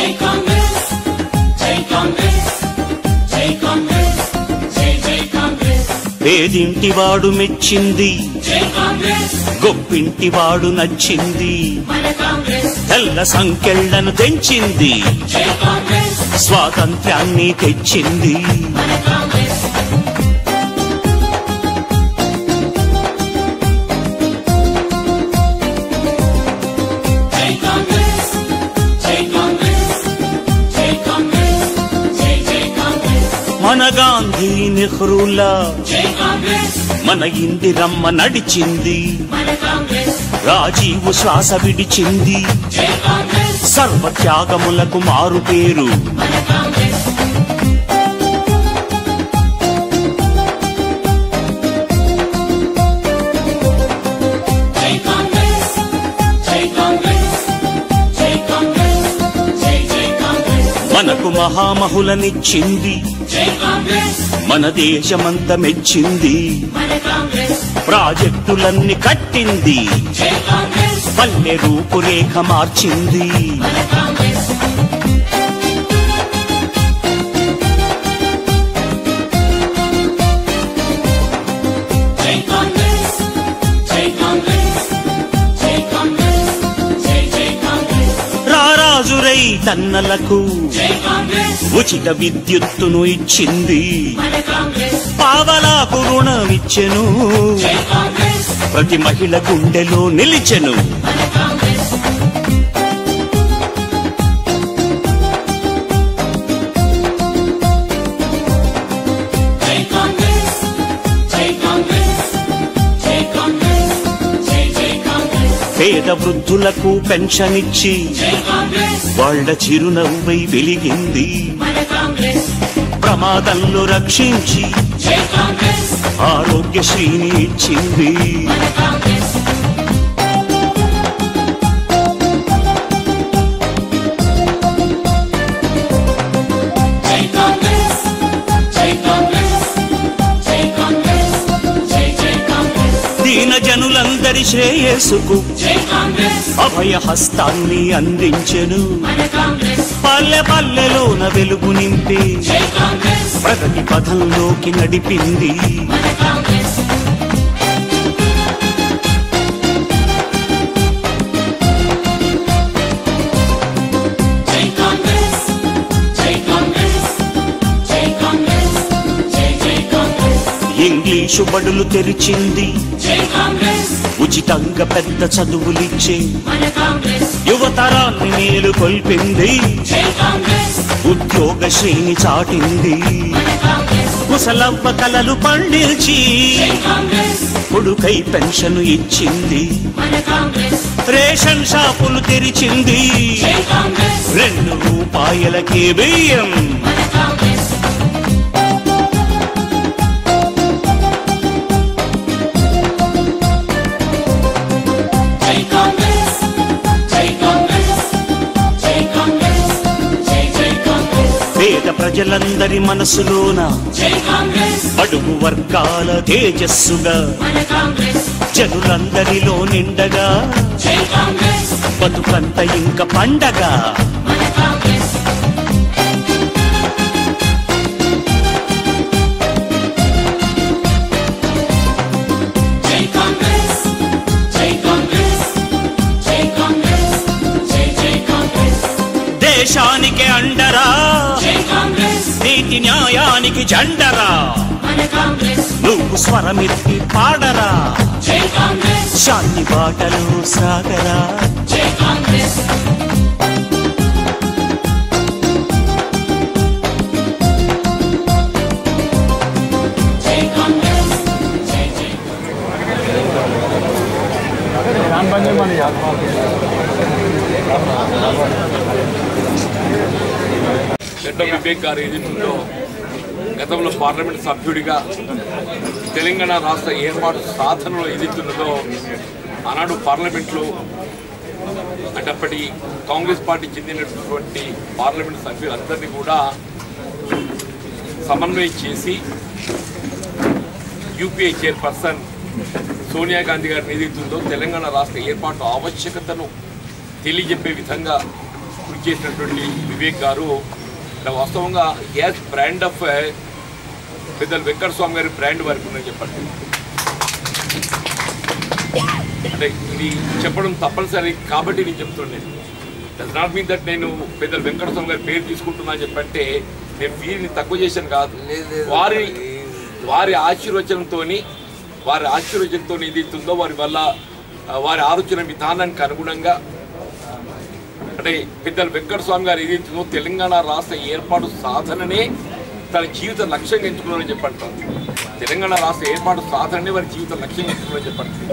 పేదింటివాడు మెచ్చింది, గొప్పింటివాడు నచ్చింది, తెల్ల సంకెళ్లను తెంచింది, స్వాతంత్ర్యాన్ని తెచ్చింది. మన గాంధీ నెహ్రూలా మన ఇందిరమ్మ నడిచింది, రాజీవ్ శ్వాస విడిచింది, సర్వత్యాగములకు మారు పేరు. మనకు మహామహులనిచ్చింది, మన దేశమంతా మెచ్చింది, ప్రాజెక్టులన్నీ కట్టింది, పల్లె రూపురేఖ మార్చింది. రారాజురై తన్నలకు ఉచిత విద్యుత్తును ఇచ్చింది, పావలాకు రుణమిచ్చెను, ప్రతి మహిళ గుండెలో నిలిచెను. పేద వృద్ధులకు పెన్షన్ ఇచ్చి వాళ్ళ చిరునవ్వై వెలిగింది, ప్రమాదంలో రక్షించి ఆరోగ్యశ్రీని ఇచ్చింది. దీన జనులందరి శ్రేయస్సుకు అభయ హస్తాన్ని అందించెను, పల్లె పల్లెలోన వెలుగు నింపి ప్రగతి పథంలోకి నడిపింది. ఇంగ్లీషు బడులు తెరిచింది, ఉచితంగా పెద్ద చదువులిచ్చే యువతరాన్ని మేలు కొల్పింది, ఉద్యోగ శ్రేణి చాటింది, ముసలవ్వ కలలు పండించి కొడుకై పెన్షన్ ఇచ్చింది, రేషన్ షాపులు తెరిచింది, 2 రూపాయలకే బియ్యం. పేద ప్రజలందరి మనసులోన అడుగు వర్గాల తేజస్సుగా జనులందరిలో నిండగా బతుకంత ఇంక పండగ. దేశానికి అండరా, నీతి న్యాయానికి జెండరా, నువ్వు స్వరమెత్తి పాడరా, శాంతి బాటలో సాగరా. వివేక్ గారు ఏదైతుందో గతంలో పార్లమెంట్ సభ్యుడిగా తెలంగాణ రాష్ట్ర ఏర్పాటు సాధనలో ఏదైతున్నదో ఆనాడు పార్లమెంట్లో అటప్పటి కాంగ్రెస్ పార్టీ చెందినటువంటి పార్లమెంట్ సభ్యులందరినీ కూడా సమన్వయం చేసి యూపీఏ చైర్పర్సన్ సోనియా గాంధీ గారిని ఏదైతుందో తెలంగాణ రాష్ట్ర ఏర్పాటు ఆవశ్యకతను తెలియజెప్పే విధంగా కృషి ఇచ్చేసినటువంటి వివేక్ గారు వాస్తవంగా గ్యాస్ బ్రాండ్ ఆఫ్ పెద్దలు వెంకటస్వామి గారి బ్రాండ్ వరకు ఉందని చెప్పండి. అంటే ఇది చెప్పడం తప్పనిసరి కాబట్టి నేను చెప్తున్నాను. డస్ నాట్ మీన్ దట్ నేను పెద్దలు వెంకటస్వామి గారి పేరు తీసుకుంటున్నా అని చెప్పంటే నేను ఫీల్ని తక్కువ చేశాను కాదు. వారి ఆశీర్వచనంతో ఏదైతుందో వారి వల్ల వారి ఆలోచన విధానానికి అనుగుణంగా అంటే పెద్దలు వెంకటస్వామి గారు ఏదైతుందో తెలంగాణ రాష్ట్ర ఏర్పాటు సాధననే తన జీవిత లక్ష్యంగా ఎంచుకున్నారని చెప్పంటారు. తెలంగాణ రాష్ట్ర ఏర్పాటు సాధననే వారి జీవిత లక్ష్యంగా ఎంచుకున్నారని చెప్పంటారు.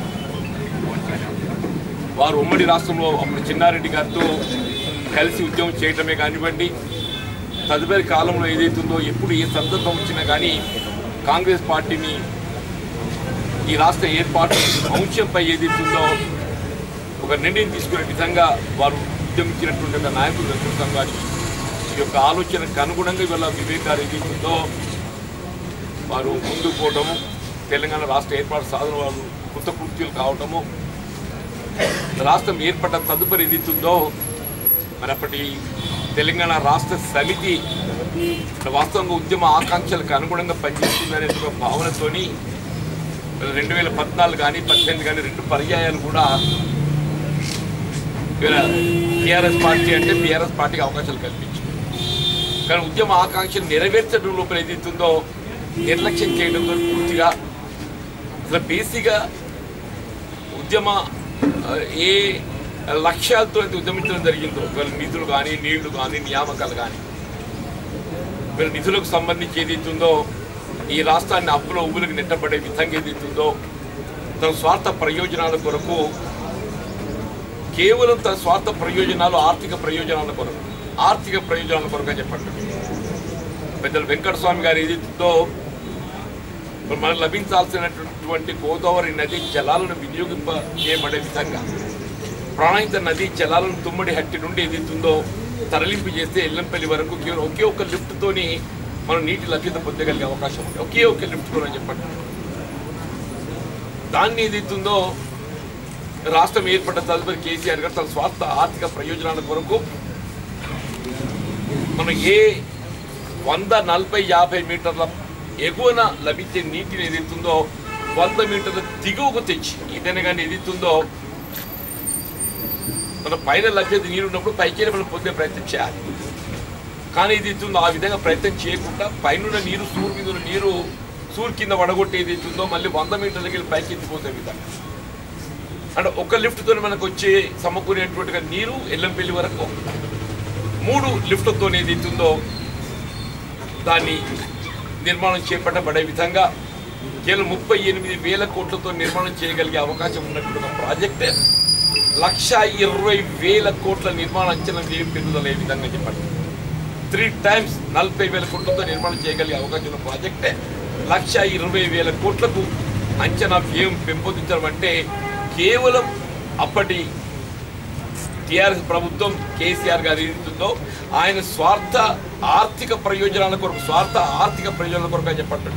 వారు ఉమ్మడి రాష్ట్రంలో అప్పుడు చిన్నారెడ్డి గారితో కలిసి ఉద్యమం చేయటమే కానివ్వండి, తదుపరి కాలంలో ఏదైతుందో ఎప్పుడు ఏ సందర్భం వచ్చినా కానీ కాంగ్రెస్ పార్టీని ఈ రాష్ట్ర ఏర్పాటు అంశంపై ఏదైతుందో ఒక నిర్ణయం తీసుకునే విధంగా వారు ఉద్యమించినటువంటి ఒక నాయకులు వెంకటస్వామి గారు ఈ యొక్క ఆలోచనకు అనుగుణంగా ఇవాళ వివేక్ గారు ఏదైతుందో వారు ముందుకు పోవటము, తెలంగాణ రాష్ట్ర ఏర్పాటు సాధన వారు కృతకృత్యులు కావటము, రాష్ట్రం ఏర్పడ్డ తదుపరి ఏదైతుందో మరి అప్పటి తెలంగాణ రాష్ట్ర సమితి వాస్తవంగా ఉద్యమ ఆకాంక్షలకు అనుగుణంగా పనిచేస్తుందనే ఒక భావనతోని 2014 కానీ 2018 కానీ 2 పర్యాయాలు కూడా టీఆర్ఎస్ పార్టీ అంటే బీఆర్ఎస్ పార్టీకి అవకాశాలు కల్పించింది. కానీ ఉద్యమ ఆకాంక్షలు నెరవేర్చడం లోపల ఏదైతుందో నిర్లక్ష్యం చేయడంతో పూర్తిగా అసలు బేసిక్గా ఉద్యమ ఏ లక్ష్యాలతో అయితే ఉద్యమించడం జరిగిందో వీళ్ళ నిధులు కానీ నీళ్లు కానీ నియామకాలు కానీ వీళ్ళ నిధులకు సంబంధించి ఏదైతుందో ఈ రాష్ట్రాన్ని అప్పుల ఉబ్బులకు నెట్టబడే విధంగా ఏదైతుందో తన స్వార్థ ప్రయోజనాల కొరకు కేవలం తన స్వార్థ ప్రయోజనాలు ఆర్థిక ప్రయోజనాల కొరకు అని చెప్పండి. పెద్దలు వెంకటస్వామి గారు ఏదైతుందో మనకు లభించాల్సినటువంటి గోదావరి నది జలాలను చేయబడే విధంగా ప్రాణహిత నదీ జలాలను తుమ్మడి హట్టి నుండి ఏదైతుందో తరలింపు చేస్తే ఎల్లంపల్లి వరకు కేవలం ఒకే ఒక్క లిఫ్ట్తోని మనం నీటి లభ్యత పొందగలిగే అవకాశం ఉంది. ఒకే ఒక్క లిఫ్ట్తో అని చెప్పండి. దాన్ని ఏదైతుందో రాష్ట్రం ఏర్పడ్డ తదుపరి కేసీఆర్ గారు తన స్వార్థ ఆర్థిక ప్రయోజనాల కొరకు మనం ఏ 100, 40, 50 మీటర్ల ఎగువన లభించే నీటిని ఏదైతుందో 100 మీటర్ల దిగువకు తెచ్చి ఏదైనా కానీ ఏదైతుందో మన పైన లభ్యత నీరు ఉన్నప్పుడు పైకి మనం పొందే ప్రయత్నం చేయాలి. కానీ ఏదైతుందో ఆ విధంగా ప్రయత్నం చేయకుండా పైన నీరు సూర్ కింద వడగొట్టి ఏదైతుందో మళ్ళీ 100 మీటర్లకి వెళ్ళి పైకి ఎత్తిపోతే విధంగా అంటే ఒక లిఫ్ట్తో మనకు వచ్చే సమకూరేటువంటిగా నీరు ఎల్లంపల్లి వరకు 3 లిఫ్ట్లతో ఏదైతుందో దాన్ని నిర్మాణం చేపట్టబడే విధంగా కేవలం 38,000 కోట్లతో నిర్మాణం చేయగలిగే అవకాశం ఉన్నటువంటి ప్రాజెక్టే 1,20,000 కోట్ల నిర్మాణ అంచనా వ్యయం పెరుగుదల ఏ విధంగా చెప్పండి. 3 times 40,000 కోట్లతో నిర్మాణం చేయగలిగే అవకాశం ఉన్న ప్రాజెక్టే 1,20,000 కోట్లకు అంచనా వ్యయం పెంపొందించడం అంటే కేవలం అప్పటి టీఆర్ఎస్ ప్రభుత్వం కేసీఆర్ గారు ఏదైతుందో ఆయన స్వార్థ ఆర్థిక ప్రయోజనాల కొరకు అని చెప్పండి.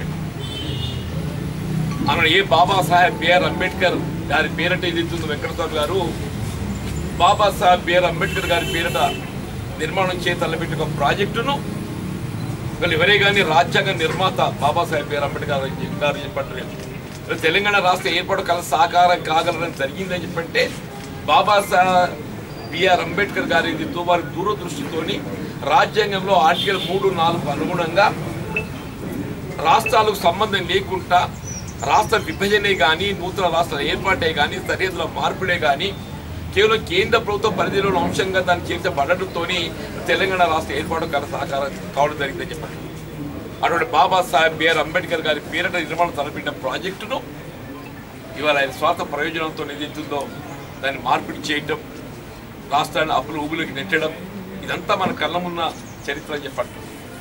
ఆయన ఏ బాబాసాహెబ్ బిఆర్ అంబేద్కర్ గారి పేరట ఏదైతుందో వెంకటస్వామి గారు బాబాసాహెబ్ బిఆర్ అంబేద్కర్ గారి పేరట నిర్మాణం తలపెట్టిన ఒక ప్రాజెక్టును ఎవరే కానీ రాజ్యాంగ నిర్మాత బాబాసాహెబ్ బిఆర్ అంబేద్కర్ గారు చెప్పండి తెలంగాణ రాష్ట్ర ఏర్పాటు కల సాకారం కాగలరని జరిగిందని చెప్పంటే బాబాసాహెబ్ బిఆర్ అంబేద్కర్ గారి వారి దూరదృష్టితోని రాజ్యాంగంలో ఆర్టికల్ 3, 4 అనుగుణంగా రాష్ట్రాలకు సంబంధం లేకుండా రాష్ట్ర విభజనే కానీ నూతన రాష్ట్ర ఏర్పాటే కానీ సరిహద్దుల మార్పిడే కానీ కేవలం కేంద్ర ప్రభుత్వ పరిధిలో అంశంగా దాన్ని చేర్చబడటంతో తెలంగాణ రాష్ట్ర ఏర్పాటు కల సాకారం కావడం జరిగిందని చెప్పండి. అటువంటి బాబాసాహెబ్ బిఆర్ అంబేద్కర్ గారి పేరిట నిర్మాణం తలపెట్టిన ప్రాజెక్టును ఇవాళ ఆయన స్వార్థ ప్రయోజనంతో ఏదైతుందో దాన్ని మార్పిడి చేయటం, రాష్ట్రాన్ని అప్పుల ఊబులోకి నెట్టడం, ఇదంతా మన కళ్ళ ముందున్న చరిత్ర అని చెప్పండి.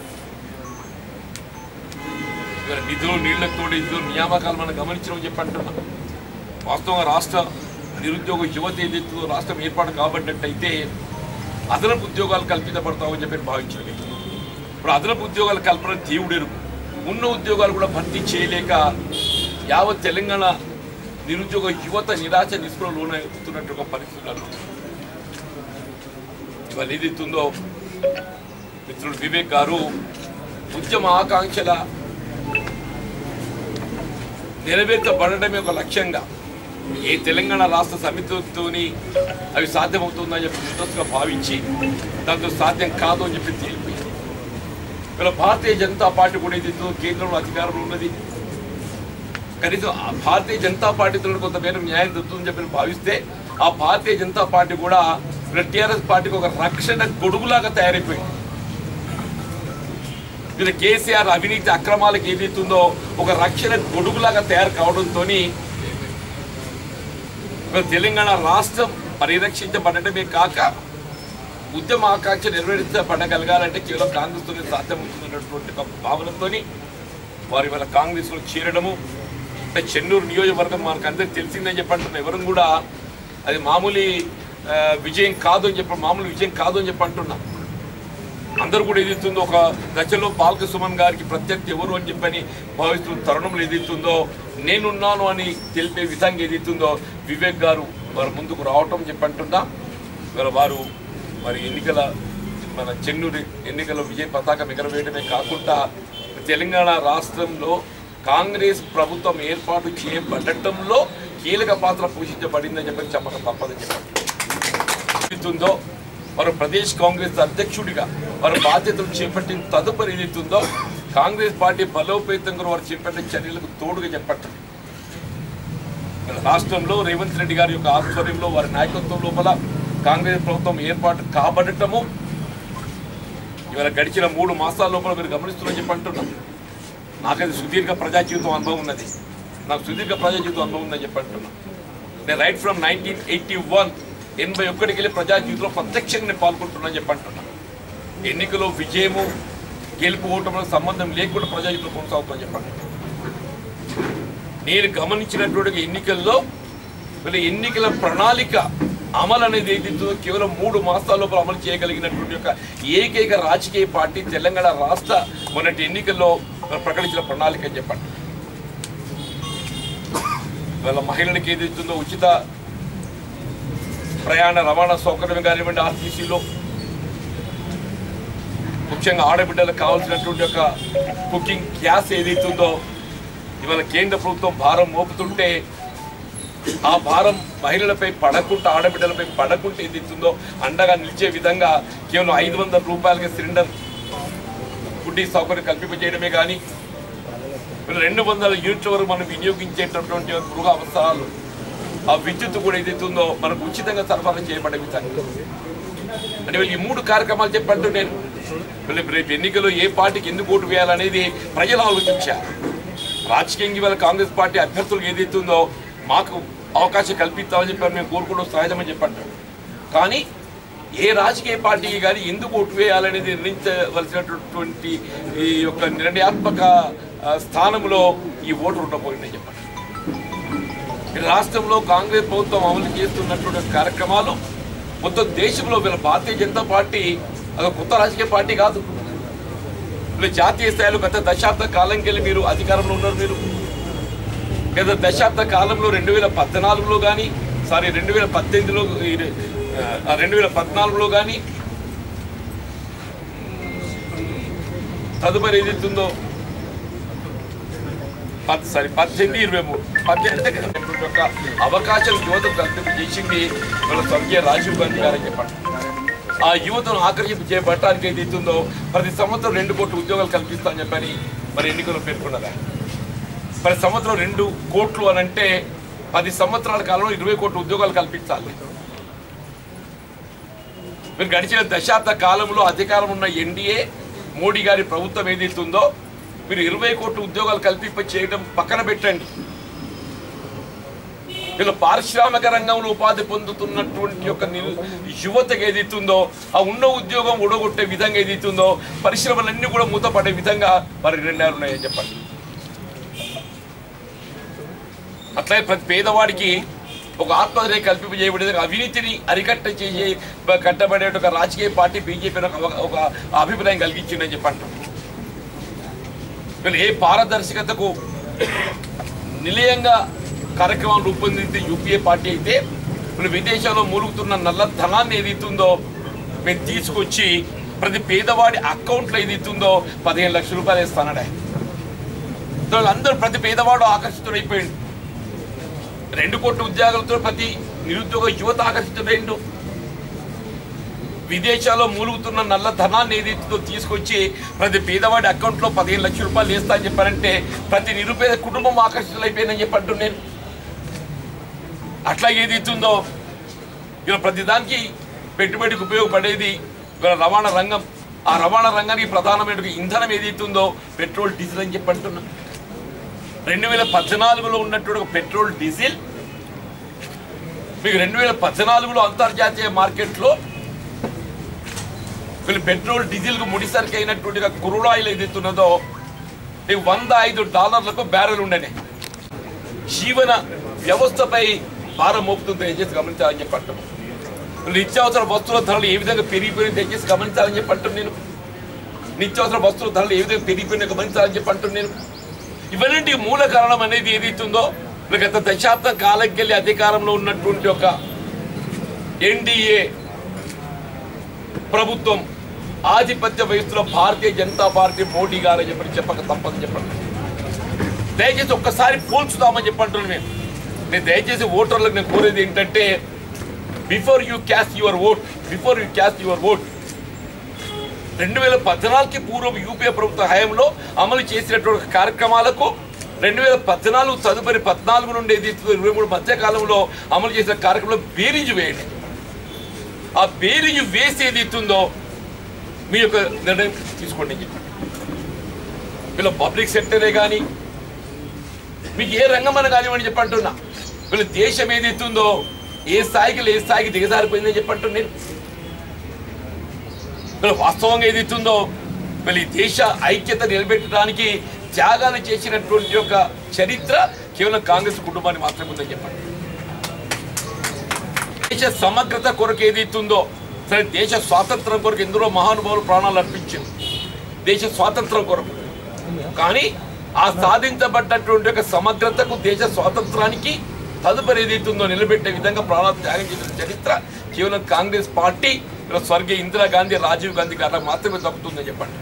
ఇవాళ నిధులు నీళ్లతో నియామకాలు మనం గమనించడం చెప్పంటున్నాం. వాస్తవంగా రాష్ట్ర నిరుద్యోగ యువత ఏదైతుందో రాష్ట్రం ఏర్పాటు కాబట్టినట్టయితే అదనపు ఉద్యోగాలు కల్పించబడతామని చెప్పి భావించలేదు. ఇప్పుడు అదనపు ఉద్యోగాల కల్పన దేవుడెరుగు ఉన్న ఉద్యోగాలు కూడా భర్తీ చేయలేక యావత్ తెలంగాణ నిరుద్యోగ యువత నిరాశ నిస్పృహ లోనవుతున్నట్టు పరిస్థితులలో వాళ్ళు ఏదైతుందో మిత్రుడు వివేక్ గారు ఉద్యమ ఆకాంక్షల నెరవేర్చబడటమే ఒక లక్ష్యంగా ఏ తెలంగాణ రాష్ట్ర సమితితోని అవి సాధ్యమవుతుందని చెప్పి ముందస్తుగా భావించి దాంతో సాధ్యం కాదు అని చెప్పి తెలిపి ఇలా భారతీయ జనతా పార్టీ కూడా ఏదైతే కేంద్రంలో అధికారంలో ఉన్నది కనీసం ఆ భారతీయ జనతా పార్టీతో కొంతమేర న్యాయం దొరుకుతుందని చెప్పి భావిస్తే ఆ భారతీయ జనతా పార్టీ కూడా టీఆర్ఎస్ పార్టీకి ఒక రక్షణ గొడుగులాగా తయారైపోయింది. వీళ్ళ కేసీఆర్ అవినీతి అక్రమాలకు ఏదైతుందో ఒక రక్షణ గొడుగులాగా తయారు కావడంతో తెలంగాణ రాష్ట్రం పరిరక్షించబడటమే కాక ఉద్యమ ఆకాంక్ష నెరవేర్చబడగలగాలంటే కేవలం కాంగ్రెస్తోనే సాధ్యమవుతున్నటువంటి ఒక భావనతో వారి వాళ్ళ కాంగ్రెస్లో చేరడము. అంటే చెన్నూరు నియోజకవర్గం మనకు అందరికి తెలిసిందని చెప్పంటున్నాం. ఎవరు కూడా అది మామూలు విజయం కాదు అని చెప్పి అంటున్నాం. అందరూ కూడా ఏదైతుందో ఒక దశలో బాల్క సుమన్ గారికి ప్రత్యర్థి ఎవరు అని చెప్పని భావిస్తున్న తరుణంలో ఏదైతుందో నేనున్నాను అని తెలిపే విధంగా ఏదైతుందో వివేక్ గారు వారు ముందుకు రావటం చెప్పంటున్నా. వారు మరి మన చెన్నూరు ఎన్నికల విజయ పతాకం ఎగరవేయడమే కాకుండా తెలంగాణ రాష్ట్రంలో కాంగ్రెస్ ప్రభుత్వం ఏర్పాటు చేయబడటంలో కీలక పాత్ర పోషించబడిందని చెప్పి చెప్పక తప్పదని చెప్పంటుందో వారు ప్రదేశ్ కాంగ్రెస్ అధ్యక్షుడిగా వారు బాధ్యతలు చేపట్టిన తదుపరి ఏదైతుందో కాంగ్రెస్ పార్టీ బలోపేతంగా వారు చేపట్టిన చర్యలకు తోడుగా చెప్పట్టు రాష్ట్రంలో రేవంత్ రెడ్డి గారి యొక్క ఆధ్వర్యంలో వారి నాయకత్వం లోపల కాంగ్రెస్ ప్రభుత్వం ఏర్పాటు కాబడటము ఇవాళ గడిచిన 3 మాసాల లోపల మీరు గమనిస్తున్నారని చెప్పి అంటున్నాం. నాకది సుదీర్ఘ ప్రజా జీవితం అనుభవం ఉన్నది. ఉందని చెప్పి అంటున్నాను. నేను రైట్ ఫ్రమ్ 1981 వెళ్ళి ప్రజా జీవితంలో ప్రత్యక్షంగా నేను పాల్గొంటున్నాను చెప్పి అంటున్నాను. ఎన్నికలో విజయము గెలుపు ఓటములకు సంబంధం లేకుండా ప్రజా జీవితం కొనసాగుతుందని చెప్పండి. నేను గమనించినటువంటి ఎన్నికల్లో ఎన్నికల ప్రణాళిక అమలు అనేది ఏదైతే కేవలం 3 మాసాల లోపల అమలు చేయగలిగినటువంటి యొక్క ఏకైక రాజకీయ పార్టీ తెలంగాణ రాష్ట్ర మొన్నటి ఎన్నికల్లో ప్రకటించిన ప్రణాళిక అని చెప్పండి. వాళ్ళ మహిళలకు ఏదైతుందో ఉచిత ప్రయాణ రవాణా సౌకర్యం కానివ్వండి, ఆర్టీసీలో ముఖ్యంగా ఆడబిడ్డలకు కావాల్సినటువంటి యొక్క కుకింగ్ గ్యాస్ ఏదైతుందో ఇవాళ కేంద్ర ప్రభుత్వం భారం మోపుతుంటే ఆ భారం మహిళలపై పడకుండా ఆడబిడ్డలపై పడకుండా ఏదైతుందో అండగా నిలిచే విధంగా కేవలం 500 రూపాయలకి సిలిండర్ ఫుడ్ సౌకర్యం కల్పింపజేయడమే కానీ 200 యూనిట్ల వరకు మనం వినియోగించేటటువంటి గృహ అవసరాలు ఆ విద్యుత్ కూడా ఏదైతుందో మనకు ఉచితంగా సరఫరా చేయబడే విధంగా అంటే ఈ 3 కార్యక్రమాలు చెప్పంటూ నేను రేపు ఎన్నికల్లో ఏ పార్టీకి ఎందుకు ఓటు వేయాలనేది ప్రజలు ఆలోచించారు. రాజకీయంగా ఇవాళ కాంగ్రెస్ పార్టీ అభ్యర్థులకు ఏదైతుందో మాకు అవకాశం కల్పిస్తామని చెప్పారు, మేము కోరుకోవడం సహజమని చెప్పంటారు. కానీ ఏ రాజకీయ పార్టీకి కానీ ఎందుకు ఓటు వేయాలనేది నిర్ణయించవలసినటువంటి ఈ యొక్క నిర్ణయాత్మక స్థానంలో ఈ ఓటు ఉండబోయిందని చెప్పండి. రాష్ట్రంలో కాంగ్రెస్ ప్రభుత్వం అమలు చేస్తున్నటువంటి కార్యక్రమాలు మొత్తం దేశంలో వీళ్ళ భారతీయ జనతా పార్టీ అది కొత్త రాజకీయ పార్టీ కాదు. వీళ్ళు జాతీయ స్థాయిలో గత దశాబ్ద కాలంకి వెళ్ళి మీరు అధికారంలో ఉన్నారు. మీరు గత దశాబ్ద కాలంలో 2014లో కానీ 2018లో 2014లో కానీ తదుపరి ఏదైతుందో 1823 యొక్క అవకాశం యువతకు కల్పించేసింది మన స్వర్గీయ రాజీవ్ గాంధీ గారని చెప్పండి. ఆ యువతను ఆకర్షింపు చేపట్టడానికి ఏదైతుందో ప్రతి సంవత్సరం 2 కోట్ల ఉద్యోగాలు కల్పిస్తామని చెప్పని మరి ఎన్నికల్లో పేర్కొన్నదా. ప్రతి సంవత్సరం 2 కోట్లు అని అంటే 10 సంవత్సరాల కాలంలో 20 కోట్ల ఉద్యోగాలు కల్పించాలి. మీరు గడిచిన దశాబ్ద కాలంలో అధికారం ఉన్న ఎన్డీఏ మోడీ గారి ప్రభుత్వం ఏదైతుందో మీరు 20 కోట్ల ఉద్యోగాలు కల్పింప చేయడం పక్కన పెట్టండి. వీళ్ళు పారిశ్రామిక రంగంలో ఉపాధి పొందుతున్నటువంటి యొక్క యువతకు ఏదైతుందో ఆ ఉన్న ఉద్యోగం ఊడగొట్టే విధంగా ఏదైతుందో పరిశ్రమలన్నీ కూడా మూతపడే విధంగా మరి నిర్ణయాలు ఉన్నాయని చెప్పండి. అట్లే ప్రతి పేదవాడికి ఒక ఆత్మహత్య కల్పింపజేయబడే అవినీతిని అరికట్ట చేసి కట్టబడే ఒక రాజకీయ పార్టీ బీజేపీ ఒక అభిప్రాయం కలిగించిందని చెప్పండి. వీళ్ళు ఏ పారదర్శకతకు నిలయంగా కార్యక్రమం రూపొందించి యూపీఏ పార్టీ అయితే వీళ్ళు విదేశాల్లో మూలుగుతున్న నల్ల ధనాన్ని ఏదైతుందో మేము తీసుకొచ్చి ప్రతి పేదవాడి అకౌంట్లో ఏదైతుందో 15 లక్షల రూపాయలు వేస్తానడా. అందరూ ప్రతి పేదవాడు ఆకర్షితుడైపోయింది. 2 కోట్ల ఉద్యోగాలతో ప్రతి నిరుద్యోగ యువత ఆకర్షితుడైండు. విదేశాల్లో మూలుగుతున్న నల్ల ధనాన్ని ఏదైతుందో తీసుకొచ్చి ప్రతి పేదవాడి అకౌంట్లో 15 లక్షల రూపాయలు వేస్తా అని చెప్పారంటే ప్రతి నిరుపేద కుటుంబం ఆకర్షితులైపోయిందని చెప్పంటున్నాను నేను. అట్లా ఏదైతుందో ఇలా ప్రతిదానికి పెట్టుబడికి ఉపయోగపడేది ఇవాళ రవాణా రంగం. ఆ రవాణా రంగానికి ప్రధానమైన ఇంధనం ఏదైతుందో పెట్రోల్ డీజిల్ అని చెప్పంటున్నా. 2014లో ఉన్నటువంటి ఒక పెట్రోల్ డీజిల్ మీకు 2014లో అంతర్జాతీయ మార్కెట్లో వీళ్ళు పెట్రోల్ డీజిల్కు ముడిసరికి అయినటువంటి క్రూడ్ ఆయిల్ ఏదైతున్నదో $105 బ్యారెల్ ఉండనే. జీవన వ్యవస్థపై భారం మోపుతుంది దయచేసి గమనించాలని చెప్పంటాం. నిత్యావసర వస్తువుల ధరలు ఏ విధంగా పెరిగిపోయినాయి దయచేసి గమనించాలని చెప్పంటాం నేను. నిత్యావసర వస్తువుల ధరలు ఏ విధంగా పెరిగిపోయినా గమనించాలని చెప్పంటాం నేను. ఇవన్నీ మూల కారణం అనేది ఏదైతుందో గత దశాబ్దం కాలంకెళ్ళి అధికారంలో ఉన్నటువంటి ఒక ఎన్డీఏ ప్రభుత్వం ఆధిపత్య వహిస్తున్న భారతీయ జనతా పార్టీ మోడీ గారు చెప్పక తప్పదని చెప్పండి. దయచేసి ఒక్కసారి పోల్చుదామని చెప్పంటున్నాను నేను దయచేసి ఓటర్లకు నేను కోరేది ఏంటంటే before you cast your vote 2014కి పూర్వం యూపీఏ ప్రభుత్వ హయాంలో అమలు చేసినటువంటి కార్యక్రమాలకు 2014 తదుపరి 14 నుండి 23 మధ్య కాలంలో అమలు చేసిన కార్యక్రమంలో బేరీజు వేయండి. ఆ బేరీజు వేసి ఏదైతుందో మీ యొక్క నిర్ణయం తీసుకోండి అని చెప్పండి. వీళ్ళ పబ్లిక్ సెక్టరే కానీ మీకు ఏ రంగమని కానివ్వని చెప్పంటున్నా. వీళ్ళ దేశం ఏదైతుందో ఏ స్థాయికి దిగజారిపోయిందని చెప్పంటున్నా నేను. వీళ్ళ వాస్తవంగా ఏదైతుందో వీళ్ళ ఈ దేశ ఐక్యత నిలబెట్టడానికి త్యాగాలు చేసినటువంటి యొక్క చరిత్ర కేవలం కాంగ్రెస్ కుటుంబాన్ని మాత్రమే ఉందని చెప్పండి. దేశ సమగ్రత కొరకు ఏదైతుందో సరే దేశ స్వాతంత్రం కొరకు ఎందరో మహానుభావులు ప్రాణాలు అర్పించారు దేశ స్వాతంత్రం కొరకు. కానీ ఆ సాధించబడ్డటువంటి యొక్క సమగ్రతకు దేశ స్వాతంత్రానికి తదుపరి ఏదైతుందో నిలబెట్టే విధంగా ప్రాణాలు త్యాగం చేసిన చరిత్ర కేవలం కాంగ్రెస్ పార్టీ స్వర్గీయ ఇందిరాగాంధీ రాజీవ్ గాంధీ గారికి మాత్రమే దక్కుతుందని చెప్పండి.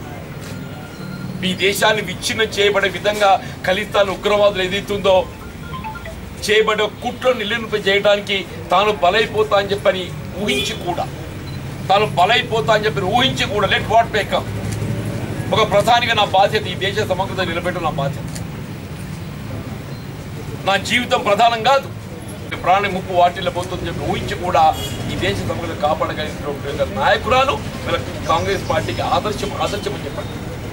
ఈ దేశాన్ని విచ్ఛిన్నం చేయబడే విధంగా ఖలిస్తాన్ ఉగ్రవాదులు ఏదైతుందో చేయబడే కుట్రను నిలింప చేయడానికి తాను బలైపోతా అని చెప్పని ఊహించి కూడా లెట్ వాట్ మేకప్ ఒక ప్రధానిగా నా బాధ్యత ఈ దేశ సమగ్రత నిలబెట్టడం నా బాధ్యత. నా జీవితం ప్రధానం కాదు, ప్రాణ ముప్పు వాటిల్లో పోతుందని చెప్పి ఊహించి కూడా ఈ దేశ సమగ్రత కాపాడగలిగినటువంటి నాయకురాలు కాంగ్రెస్ పార్టీకి ఆదర్శం అని చెప్పండి.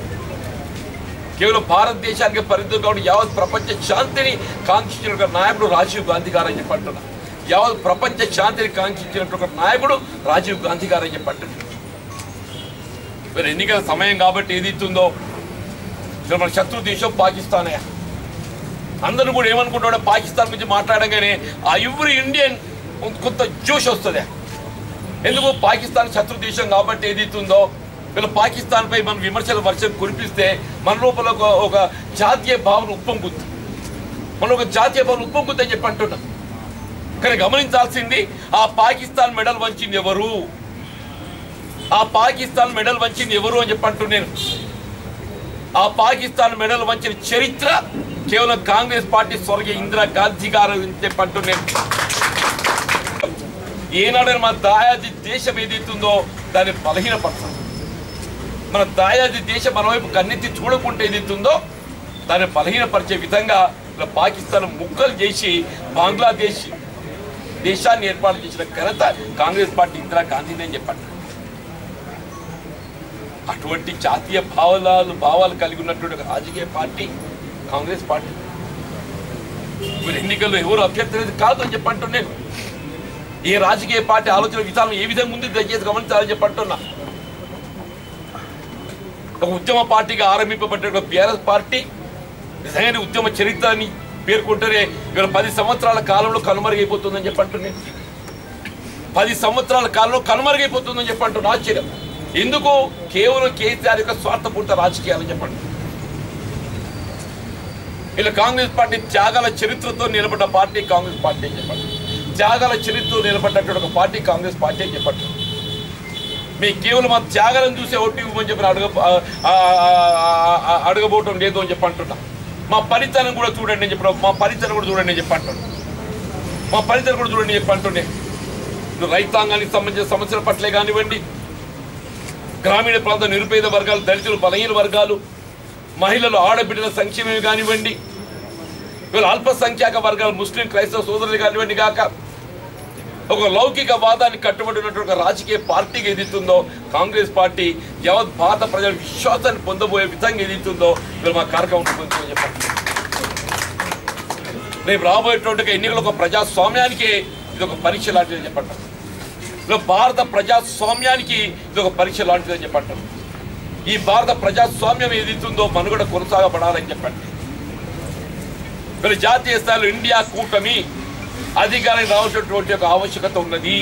కేవలం భారతదేశానికి పరిమితం కాబట్టి యావత్ ప్రపంచ శాంతిని కాంక్షించిన నాయకుడు రాజీవ్ గాంధీ గారు అని చెప్పంటున్నా. యావత్ ప్రపంచ శాంతిని కాంక్షించినటువంటి నాయకుడు రాజీవ్ గాంధీ గారు అని చెప్పంటున్నా. మరి ఎన్నికల సమయం కాబట్టి ఏదైతుందో మన శత్రు దేశం పాకిస్తానే. అందరూ కూడా ఏమనుకుంటాడో పాకిస్తాన్ గురించి మాట్లాడగానే ఆ ఎవ్రీ ఇండియన్ కొంత జోష్ వస్తుంది. ఎందుకు పాకిస్తాన్ శత్రు దేశం కాబట్టి ఏదైతుందో వీళ్ళు పాకిస్తాన్పై మన విమర్శల వర్షం కురిపిస్తే మన లోపల ఒక జాతీయ భావన ఉప్పొంగుద్ది అని చెప్పి అంటున్నాం. కానీ గమనించాల్సింది ఆ పాకిస్తాన్ మెడల్ వంచింది ఎవరు అని చెప్పి అంటున్నాను. ఆ పాకిస్తాన్ మెడల్ వంచిన చరిత్ర కేవలం కాంగ్రెస్ పార్టీ స్వర్గీయ ఇందిరాగాంధీ గారు అని చెప్పి అంటున్నాను. ఏనాడైనా మన దాయాది దేశం ఏదైతుందో దాన్ని బలహీనపరచాలి. మన దాయాది దేశం మన వైపు కన్నెత్తి చూడకుండా ఏదైతుందో దాన్ని బలహీనపరిచే విధంగా పాకిస్తాన్ ముక్కలు చేసి బంగ్లాదేశ్ దేశాన్ని ఏర్పాటు చేసిన ఘనత కాంగ్రెస్ పార్టీ ఇందిరాగాంధీని అని చెప్పండి. అటువంటి జాతీయ భావాలు కలిగి ఉన్నటువంటి ఒక రాజకీయ పార్టీ కాంగ్రెస్ పార్టీ. మీరు ఎన్నికల్లో ఎవరు అభ్యర్థి కాదు అని చెప్పంటున్నాను. ఏ రాజకీయ పార్టీ ఆలోచన విధానం ఏ విధంగా ఉంది దయచేసి గమనించాలని చెప్పంటున్నా. ఒక ఉద్యమ పార్టీగా ఆరంభింపబడ్డ బీఆర్ఎస్ పార్టీ నిజంగానే ఉద్యమ చరిత్రని పేర్కొంటేనే ఇవాళ 10 సంవత్సరాల కాలంలో కనుమరుగైపోతుందని చెప్పంటున్నాను. 10 సంవత్సరాల కాలంలో కనుమరుగైపోతుందని చెప్పంటున్నా. ఆశ్చర్యం ఎందుకు? కేవలం కేసీఆర్ యొక్క స్వార్థపూర్త రాజకీయాలని చెప్పండి. ఇలా కాంగ్రెస్ పార్టీ త్యాగాల చరిత్రతో నిలబడ్డ పార్టీ కాంగ్రెస్ పార్టీ అని చెప్పండి. త్యాగాల చరిత్రతో నిలబడ్డటువంటి ఒక పార్టీ కాంగ్రెస్ పార్టీ అని చెప్పండి. మీ కేవలం ఆ త్యాగాలను చూసే ఓటు ఇవ్వమని చెప్పి అడగబోవటం లేదు అని చెప్పి అంటున్నా. మా పనితనం కూడా చూడండి అని చెప్పడం, మా పనితనం కూడా చూడండి అని చెప్పి అంటున్నాను. మా పనితనం కూడా చూడండి చెప్పి అంటుండే. రైతాంగానికి సంబంధించిన సమస్యల పట్లే కానివ్వండి, గ్రామీణ ప్రాంత నిరుపేద వర్గాలు, దళితులు, బలహీన వర్గాలు, మహిళలు, ఆడబిడ్డల సంక్షేమం కానివ్వండి, వీళ్ళ అల్పసంఖ్యాక వర్గాలు, ముస్లిం క్రైస్తవ సోదరులు కానివ్వండి కాక ఒక లౌకిక వాదాన్ని కట్టుబడినటువంటి ఒక రాజకీయ పార్టీకి ఏదైతుందో కాంగ్రెస్ పార్టీ యావత్ భారత ప్రజల విశ్వాసాన్ని పొందబోయే విధంగా ఏదైతుందో వీళ్ళు మా కార్యక్రమం ఉంటుందని చెప్పండి. రేపు రాబోయేటువంటి ఎన్నికలు ఒక ప్రజాస్వామ్యానికి ఇది ఒక పరీక్ష లాంటిదని చెప్పండి. భారత ప్రజాస్వామ్యానికి ఇది ఒక పరీక్ష లాంటిదని చెప్పండి. ఈ భారత ప్రజాస్వామ్యం ఏదైతుందో మనుగడ కొనసాగబడాలని చెప్పండి. వీళ్ళ జాతీయ స్థాయిలో ఇండియా కూటమి అధికారానికి రావాల్సినటువంటి ఒక ఆవశ్యకత ఉన్నది.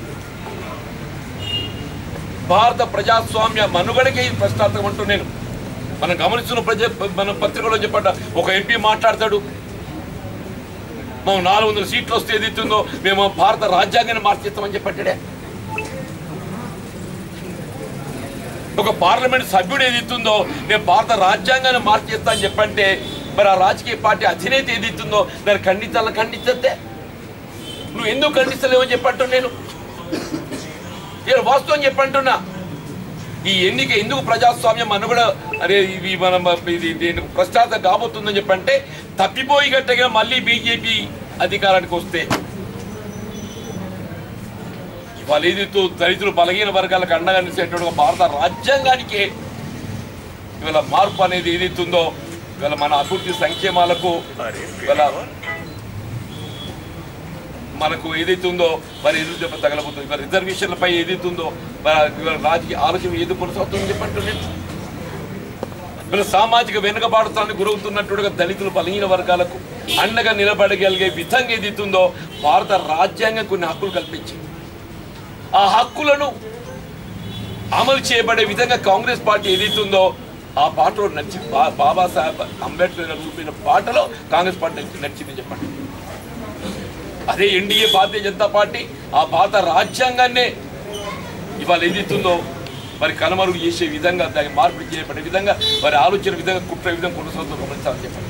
భారత ప్రజాస్వామ్య మనుగడకే ఇది ప్రశ్నార్థకం అంటూ నేను మనం గమనిస్తున్న మన పత్రికలో చెప్పండి. ఒక ఎంపీ మాట్లాడతాడు, మేము 400 సీట్లు వస్తే ఏదైతుందో మేము భారత రాజ్యాంగాన్ని మార్చేస్తామని చెప్పట్టాడే. ఒక పార్లమెంట్ సభ్యుడు ఏదైతుందో నేను భారత రాజ్యాంగాన్ని మార్చేస్తా అని చెప్పంటే మరి ఆ రాజకీయ పార్టీ అధినేత ఏదైతుందో దాన్ని ఖండించద్దే. నువ్వు ఎందుకు ఖండిస్తలేవని చెప్పంటూ నేను వాస్తవం చెప్పంటున్నా. ఈ ఎన్నిక ఎందుకు ప్రజాస్వామ్యం మనుగడ అరే ఇది మనం ఇది ప్రశ్నార్థం కాబోతుందని చెప్పంటే తప్పిపోయి గట్టగా మళ్ళీ బీజేపీ అధికారానికి వస్తే ఇవాళ ఏదైతే దళితులు బలహీన వర్గాలకు అండగా నిలిచేటువంటి భారత రాజ్యాంగానికే ఇవాళ మార్పు అనేది ఏదైతుందో ఇవాళ మన అభివృద్ధి సంక్షేమాలకు ఇవాళ మనకు ఏదైతుందో మరి ఎదురు దెబ్బ తగలబోతుంది. ఇవాళ రిజర్వేషన్లపై ఏదైతుందో ఇవాళ రాజకీయ ఆలోచన ఏది కొనసాగుతుందని చెప్పంటున్నాను. వీళ్ళ సామాజిక వెనుకబాటుతానికి గురవుతున్నట్టుగా దళితులు బలహీన వర్గాలకు అండగా నిలబడగలిగే విధంగా ఏదైతుందో భారత రాజ్యాంగం కొన్ని హక్కులు కల్పించింది. ఆ హక్కులను అమలు చేయబడే విధంగా కాంగ్రెస్ పార్టీ ఏదైతుందో ఆ పాటలో నచ్చి బాబాసాహెబ్ అంబేద్కర్ గారు చూపిన పాటలో కాంగ్రెస్ పార్టీ నచ్చిందని చెప్పండి. అదే ఎన్డీఏ భారతీయ జనతా పార్టీ ఆ భారత రాజ్యాంగాన్నే ఇవాళ ఏదైతుందో మరి కనుమరుగు చేసే విధంగా దాన్ని మార్పిడి చేయబడే విధంగా వారి ఆలోచన విధంగా కుట్ర విధంగా కొనసాగుతూ గమనించాలని చెప్పండి.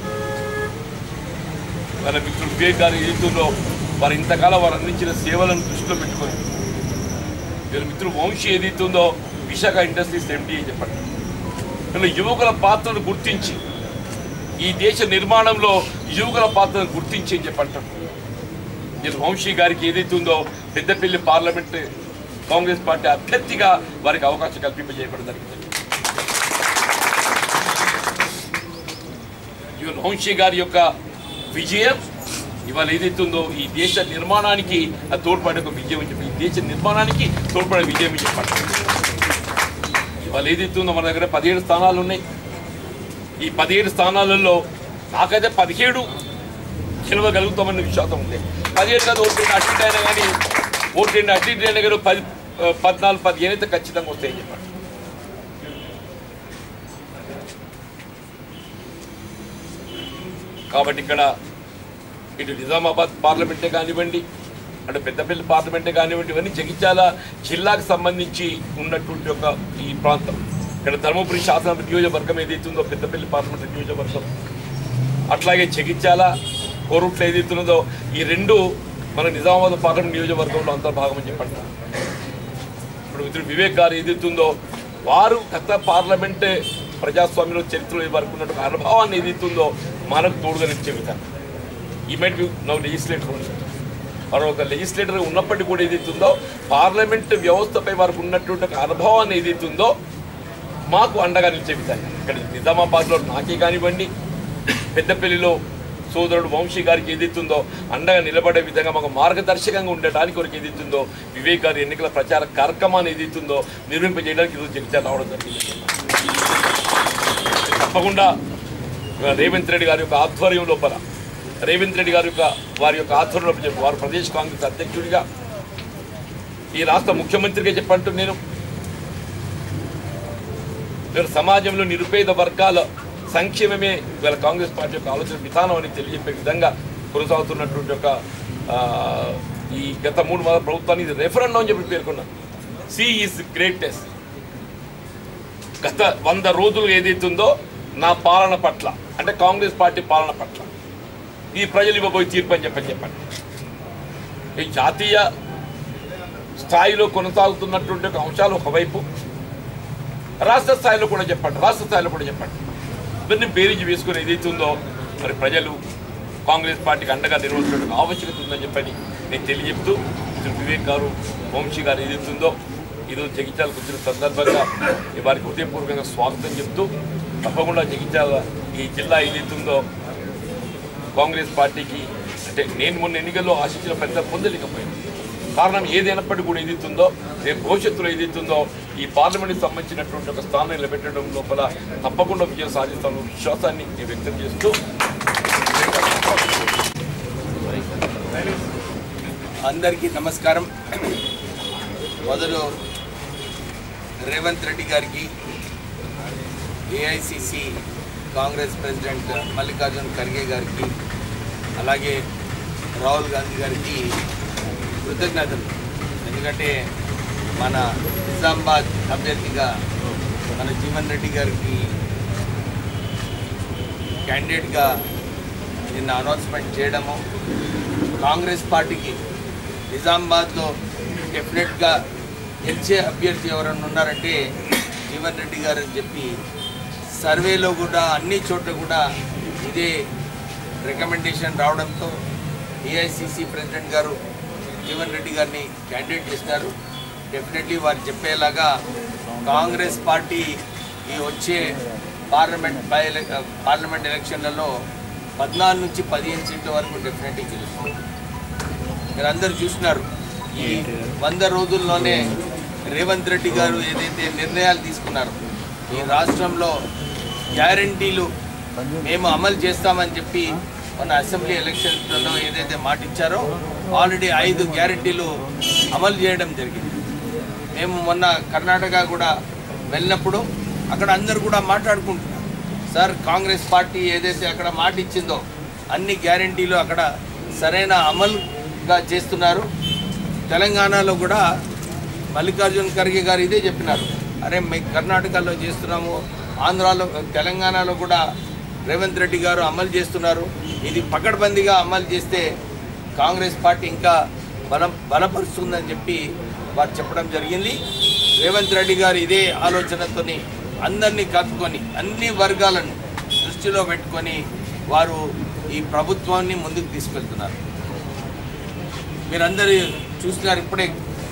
మన మిత్రుడు వివేక్ గారు ఏదైతుందో వారు ఇంతకాలం వారు అందించిన సేవలను దృష్టిలో పెట్టుకొని వీళ్ళ మిత్రుడు వంశీ ఏదైతుందో విశాఖ ఇండస్ట్రీస్ ఎండీ అని చెప్పండి. వీళ్ళ యువకుల పాత్రను గుర్తించి ఈ దేశ నిర్మాణంలో యువకుల పాత్రను గుర్తించి అని చెప్పంటారు. నేను వంశీ గారికి ఏదైతుందో పెద్దపల్లి పార్లమెంట్ కాంగ్రెస్ పార్టీ అభ్యర్థిగా వారికి అవకాశం కల్పింపజేయబడడం జరిగింది. ఇవాళ వంశీ గారి యొక్క విజయం ఇవాళ ఏదైతుందో ఈ దేశ నిర్మాణానికి తోడ్పడే ఒక విజయం అని చెప్పి ఈ దేశ నిర్మాణానికి తోడ్పడే విజయం అని చెప్పండి. ఇవాళ ఏదైతుందో మన దగ్గర 17 స్థానాలు ఉన్నాయి. ఈ 17 స్థానాలలో నాకైతే 17 గెలవగలుగుతామన్న విశ్వాసం ఉంది. 17 కాదు ఓటు అటు అయినా కానీ ఓటు అటు అయినా కానీ 10, 14, 15 అయితే ఖచ్చితంగా వస్తాయని చెప్పండి. కాబట్టి ఇక్కడ ఇటు నిజామాబాద్ పార్లమెంటే కానివ్వండి, అటు పెద్దపల్లి పార్లమెంటే కానివ్వండి, ఇవన్నీ జగిత్యాల జిల్లాకు సంబంధించి ఉన్నటువంటి ఒక ఈ ప్రాంతం. ఇక్కడ ధర్మపురి శాసన నియోజకవర్గం ఏదైతుందో పెద్దపల్లి పార్లమెంట్ నియోజకవర్గం, అట్లాగే జగిత్యాల కోరుట్ల ఏదైతున్నదో ఈ రెండు మన నిజామాబాద్ పార్లమెంట్ నియోజకవర్గంలో అంతర్భాగం అని చెప్పండి. ఇప్పుడు మిత్రుడు వివేక్ గారు ఏదైతుందో వారు గత పార్లమెంట్ ప్రజాస్వామ్యంలో చరిత్రలో వరకు ఉన్నటువంటి అనుభవాన్ని ఏదైతుందో మనకు తోడుగా నిలిచే విధానం. He might be now legislator వారు ఒక లెజిస్లేటర్ ఉన్నప్పటికీ కూడా ఏదైతుందో పార్లమెంట్ వ్యవస్థపై వారికి ఉన్నటువంటి అనుభవాన్ని ఏదైతుందో మాకు అండగా నిలిచే విధానం. ఇక్కడ నిజామాబాద్లో నాకే కానివ్వండి, పెద్దపల్లిలో సోదరుడు వంశీ గారికి ఏదైతుందో అండగా నిలబడే విధంగా మాకు మార్గదర్శకంగా ఉండటానికి వరకు ఏదైతుందో వివేక్ గారి ఎన్నికల ప్రచార కార్యక్రమాన్ని ఏదైతుందో నిర్వహింపజేయడానికి ఈరోజు జగిత్యాల రావడం జరిగింది. తప్పకుండా రేవంత్ రెడ్డి గారి యొక్క ఆధ్వర్యం లోపల రేవంత్ రెడ్డి గారి వారి యొక్క ఆధ్వర్యంలో వారు ప్రదేశ్ కాంగ్రెస్ అధ్యక్షుడిగా ఈ రాష్ట్ర ముఖ్యమంత్రిగా చెప్పంటూ నేను సమాజంలో నిరుపేద వర్గాల సంక్షేమమే ఇవాళ కాంగ్రెస్ పార్టీ యొక్క ఆలోచన విధానం అని తెలియజెప్పే విధంగా కొనసాగుతున్నటువంటి ఒక ఈ గత 3 మాసాల ప్రభుత్వాన్ని ఇది రెఫరెండం అని చెప్పి పేర్కొన్నాను. C is greatest. గత 100 రోజులు ఏదైతుందో నా పాలన పట్ల అంటే కాంగ్రెస్ పార్టీ పాలన పట్ల ఈ ప్రజలు ఇవ్వబోయే తీర్పు అని చెప్పండి. ఈ జాతీయ స్థాయిలో కొనసాగుతున్నటువంటి అంశాలు ఒకవైపు, రాష్ట్ర స్థాయిలో కూడా చెప్పండి. ఇవన్నీ బేరీజు వేసుకొని ఏదైతుందో మరి ప్రజలు కాంగ్రెస్ పార్టీకి అండగా నిర్వహించడానికి ఆవశ్యకత ఉందని చెప్పని నేను తెలియజెప్తూ, వివేక్ గారు, వంశీ గారు ఏదైతుందో ఈరోజు జగిత్యాలకు వచ్చిన సందర్భంగా వారికి హృదయపూర్వకంగా స్వాగతం చెప్తూ, తప్పకుండా జగిత్యాల ఈ జిల్లా ఏదైతుందో కాంగ్రెస్ పార్టీకి అంటే నేను మొన్న ఎన్నికల్లో ఆశించిన ఫలితం పొందలేకపోయాను. కారణం ఏదైనప్పటికీ కూడా ఏదైతుందో రేపు భవిష్యత్తులో ఏదైతుందో ఈ పార్లమెంట్కి సంబంధించినటువంటి ఒక స్థానం నిలబెట్టడం లోపల తప్పకుండా విజయం సాధిస్తాను విశ్వాసాన్ని నేను వ్యక్తం చేస్తూ, అందరికీ నమస్కారం. మొదలు రేవంత్ రెడ్డి గారికి, ఏఐసిసి కాంగ్రెస్ ప్రెసిడెంట్ మల్లికార్జున్ ఖర్గే గారికి, అలాగే రాహుల్ గాంధీ గారికి కృతజ్ఞతలు. ఎందుకంటే మన నిజామాబాద్ అభ్యర్థిగా మన జీవన్ రెడ్డి గారికి క్యాండిడేట్గా నిన్న అనౌన్స్మెంట్ చేయడము, కాంగ్రెస్ పార్టీకి నిజామాబాద్లో డెఫినెట్గా గెలిచే అభ్యర్థి ఎవరైనా ఉన్నారంటే జీవన్ రెడ్డి గారు అని చెప్పి సర్వేలో కూడా అన్ని చోట్ల కూడా ఇదే రికమెండేషన్ రావడంతో ఏఐసిసి ప్రెసిడెంట్ గారు జీవన్ రెడ్డి గారిని క్యాండిడేట్ చేసినారు. డెఫినెట్లీ వారు చెప్పేలాగా కాంగ్రెస్ పార్టీ ఈ వచ్చే పార్లమెంట్ ఎలక్షన్లలో 14 నుంచి 15 సీట్ల వరకు డెఫినెట్లీ గెలుస్తుంది. మీరు అందరూ చూస్తున్నారు, ఈ 100 రోజుల్లోనే రేవంత్ రెడ్డి గారు ఏదైతే నిర్ణయాలు తీసుకున్నారో, ఈ రాష్ట్రంలో గ్యారంటీలు మేము అమలు చేస్తామని చెప్పి మన అసెంబ్లీ ఎలక్షన్లలో ఏదైతే మాట ఇచ్చారో ఆల్రెడీ 5 గ్యారంటీలు అమలు చేయడం జరిగింది. మేము మొన్న కర్ణాటక కూడా వెళ్ళినప్పుడు అక్కడ అందరూ కూడా మాట్లాడుకుంటున్నారు, సార్ కాంగ్రెస్ పార్టీ ఏదైతే అక్కడ మాట ఇచ్చిందో అన్ని గ్యారంటీలు అక్కడ సరైన అమలుగా చేస్తున్నారు. తెలంగాణలో కూడా మల్లికార్జున్ ఖర్గే గారు ఇదే చెప్పినారు, అరే మేము కర్ణాటకలో చేస్తున్నాము, ఆంధ్రాలో తెలంగాణలో కూడా రేవంత్ రెడ్డి గారు అమలు చేస్తున్నారు, ఇది పకడ్బందీగా అమలు చేస్తే కాంగ్రెస్ పార్టీ ఇంకా బలపరుస్తుందని చెప్పి వారు చెప్పడం జరిగింది. రేవంత్ రెడ్డి గారు ఇదే ఆలోచనతోని అందరినీ కలుపుకొని అన్ని వర్గాలను దృష్టిలో పెట్టుకొని వారు ఈ ప్రభుత్వాన్ని ముందుకు తీసుకెళ్తున్నారు. మీరందరూ చూస్తున్నారు, ఇప్పుడే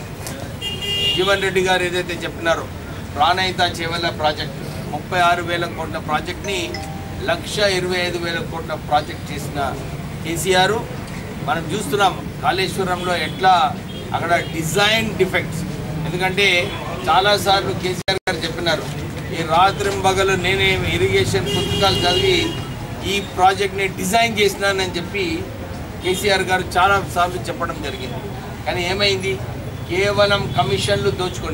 జీవన్ రెడ్డి గారు ఏదైతే చెప్పినారో ప్రాణహిత చేవెళ్ళ ప్రాజెక్ట్ 36,000 కోట్ల ప్రాజెక్ట్ని 1,25,000 కోట్ల ప్రాజెక్ట్ చేసిన కేసీఆర్. మనం చూస్తున్నాం కాళేశ్వరంలో ఎట్లా అక్కడ డిజైన్ డిఫెక్ట్స్, ఎందుకంటే చాలాసార్లు కేసీఆర్ గారు చెప్పినారు, ఈ రాత్రింబగలు నేనే ఇరిగేషన్ పుస్తకాలు చదివి ఈ ప్రాజెక్ట్ని డిజైన్ చేసినానని చెప్పి కేసీఆర్ గారు చాలాసార్లు చెప్పడం జరిగింది. కానీ ఏమైంది, కేవలం కమిషన్లు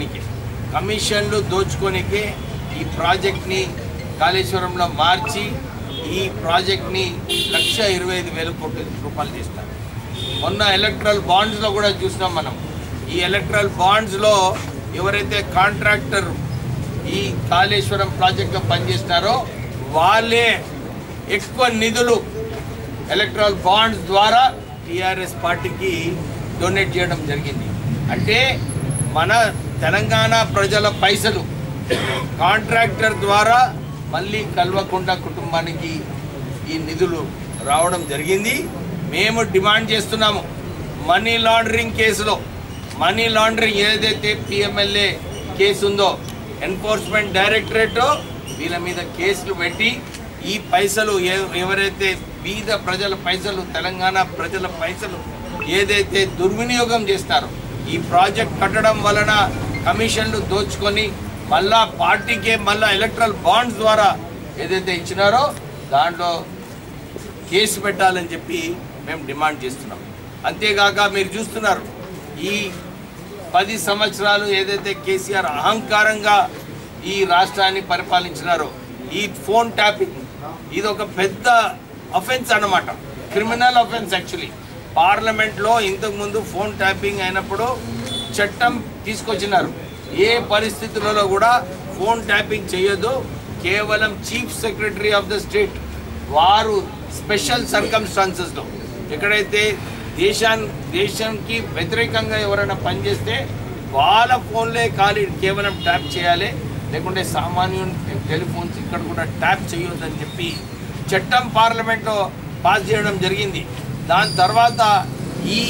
దోచుకోనికే ఈ ప్రాజెక్ట్ని కాళేశ్వరంలో మార్చి ఈ ప్రాజెక్ట్ని 1,25,000 కోట్ల రూపాయలు చేస్తారు. మొన్న ఎలక్ట్రల్ బాండ్స్లో కూడా చూసినాం మనం. ఈ ఎలక్ట్రల్ బాండ్స్లో ఎవరైతే కాంట్రాక్టర్ ఈ కాళేశ్వరం ప్రాజెక్టులో పనిచేస్తారో వాళ్ళే ఎక్కువ నిధులు ఎలక్ట్రల్ బాండ్స్ ద్వారా టీఆర్ఎస్ పార్టీకి డొనేట్ చేయడం జరిగింది. అంటే మన తెలంగాణ ప్రజల పైసలు కాంట్రాక్టర్ ద్వారా మళ్ళీ కల్వకుంట్ల కుటుంబానికి ఈ నిధులు రావడం జరిగింది. మేము డిమాండ్ చేస్తున్నాము, మనీ లాండరింగ్ కేసులో మనీ లాండరింగ్ ఏదైతే పిఎంఎల్ఏ కేసు ఉందో ఎన్ఫోర్స్మెంట్ డైరెక్టరేట్ వీళ్ళ మీద కేసులు పెట్టి ఈ పైసలు ఎవరైతే బీద ప్రజల పైసలు తెలంగాణ ప్రజల పైసలు ఏదైతే దుర్వినియోగం చేస్తారో ఈ ప్రాజెక్ట్ కట్టడం వలన కమిషన్లు దోచుకొని మళ్ళా పార్టీకే మళ్ళా ఎలక్ట్రల్ బాండ్స్ ద్వారా ఏదైతే ఇచ్చినారో దాంట్లో కేసు పెట్టాలని చెప్పి మేము డిమాండ్ చేస్తున్నాం. అంతేగాక మీరు చూస్తున్నారు, ఈ 10 సంవత్సరాలు ఏదైతే కేసీఆర్ అహంకారంగా ఈ రాష్ట్రాన్ని పరిపాలించినారో ఈ ఫోన్ ట్యాపింగ్ ఇది ఒక పెద్ద అఫెన్స్ అన్నమాట, క్రిమినల్ అఫెన్స్. యాక్చువల్లీ పార్లమెంట్లో ఇంతకుముందు ఫోన్ ట్యాపింగ్ అయినప్పుడు చట్టం తీసుకొచ్చినారు, ఏ పరిస్థితులలో కూడా ఫోన్ ట్యాపింగ్ చేయొద్దు. కేవలం chief secretary of the state వారు స్పెషల్ సర్కమ్స్టాన్సెస్లో ఎక్కడైతే దేశానికి వ్యతిరేకంగా ఎవరైనా పనిచేస్తే వాళ్ళ ఫోన్లే కేవలం ట్యాప్ చేయాలి, లేకుంటే సామాన్యుని టెలిఫోన్స్ ఇక్కడ కూడా ట్యాప్ చేయొద్దని చెప్పి చట్టం పార్లమెంట్లో పాస్ చేయడం జరిగింది. దాని తర్వాత ఈ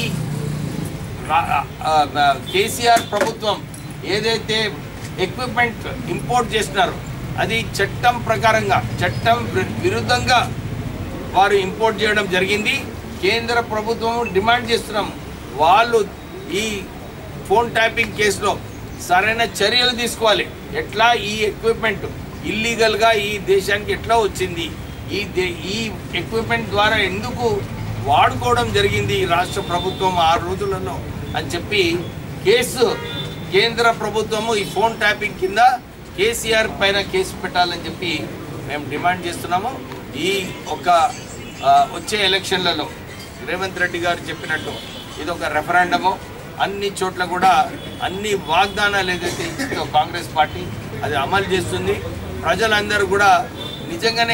కేసీఆర్ ప్రభుత్వం ఏదైతే ఎక్విప్మెంట్ ఇంపోర్ట్ చేస్తున్నారో అది చట్టం ప్రకారంగా చట్టం విరుద్ధంగా వారు ఇంపోర్ట్ చేయడం జరిగింది. కేంద్ర ప్రభుత్వం డిమాండ్ చేస్తున్నాం వాళ్ళు ఈ ఫోన్ ట్యాపింగ్ కేసులో సరైన చర్యలు తీసుకోవాలి. ఎట్లా ఈ ఎక్విప్మెంట్ ఇల్లీగల్గా ఈ దేశానికి ఎట్లా వచ్చింది, ఈ ఎక్విప్మెంట్ ద్వారా ఎందుకు వాడుకోవడం జరిగింది రాష్ట్ర ప్రభుత్వం 6 రోజులలో అని చెప్పి కేంద్ర ప్రభుత్వము ఈ ఫోన్ ట్యాపింగ్ కింద కేసీఆర్ పైన కేసు పెట్టాలని చెప్పి మేము డిమాండ్ చేస్తున్నాము. ఈ వచ్చే ఎలక్షన్లలో రేవంత్ రెడ్డి గారు చెప్పినట్టు ఇది ఒక రెఫరెండము, అన్ని చోట్ల కూడా అన్ని వాగ్దానాలు ఏదైతే ఇచ్చిందో కాంగ్రెస్ పార్టీ అది అమలు చేస్తుంది. ప్రజలందరూ కూడా నిజంగానే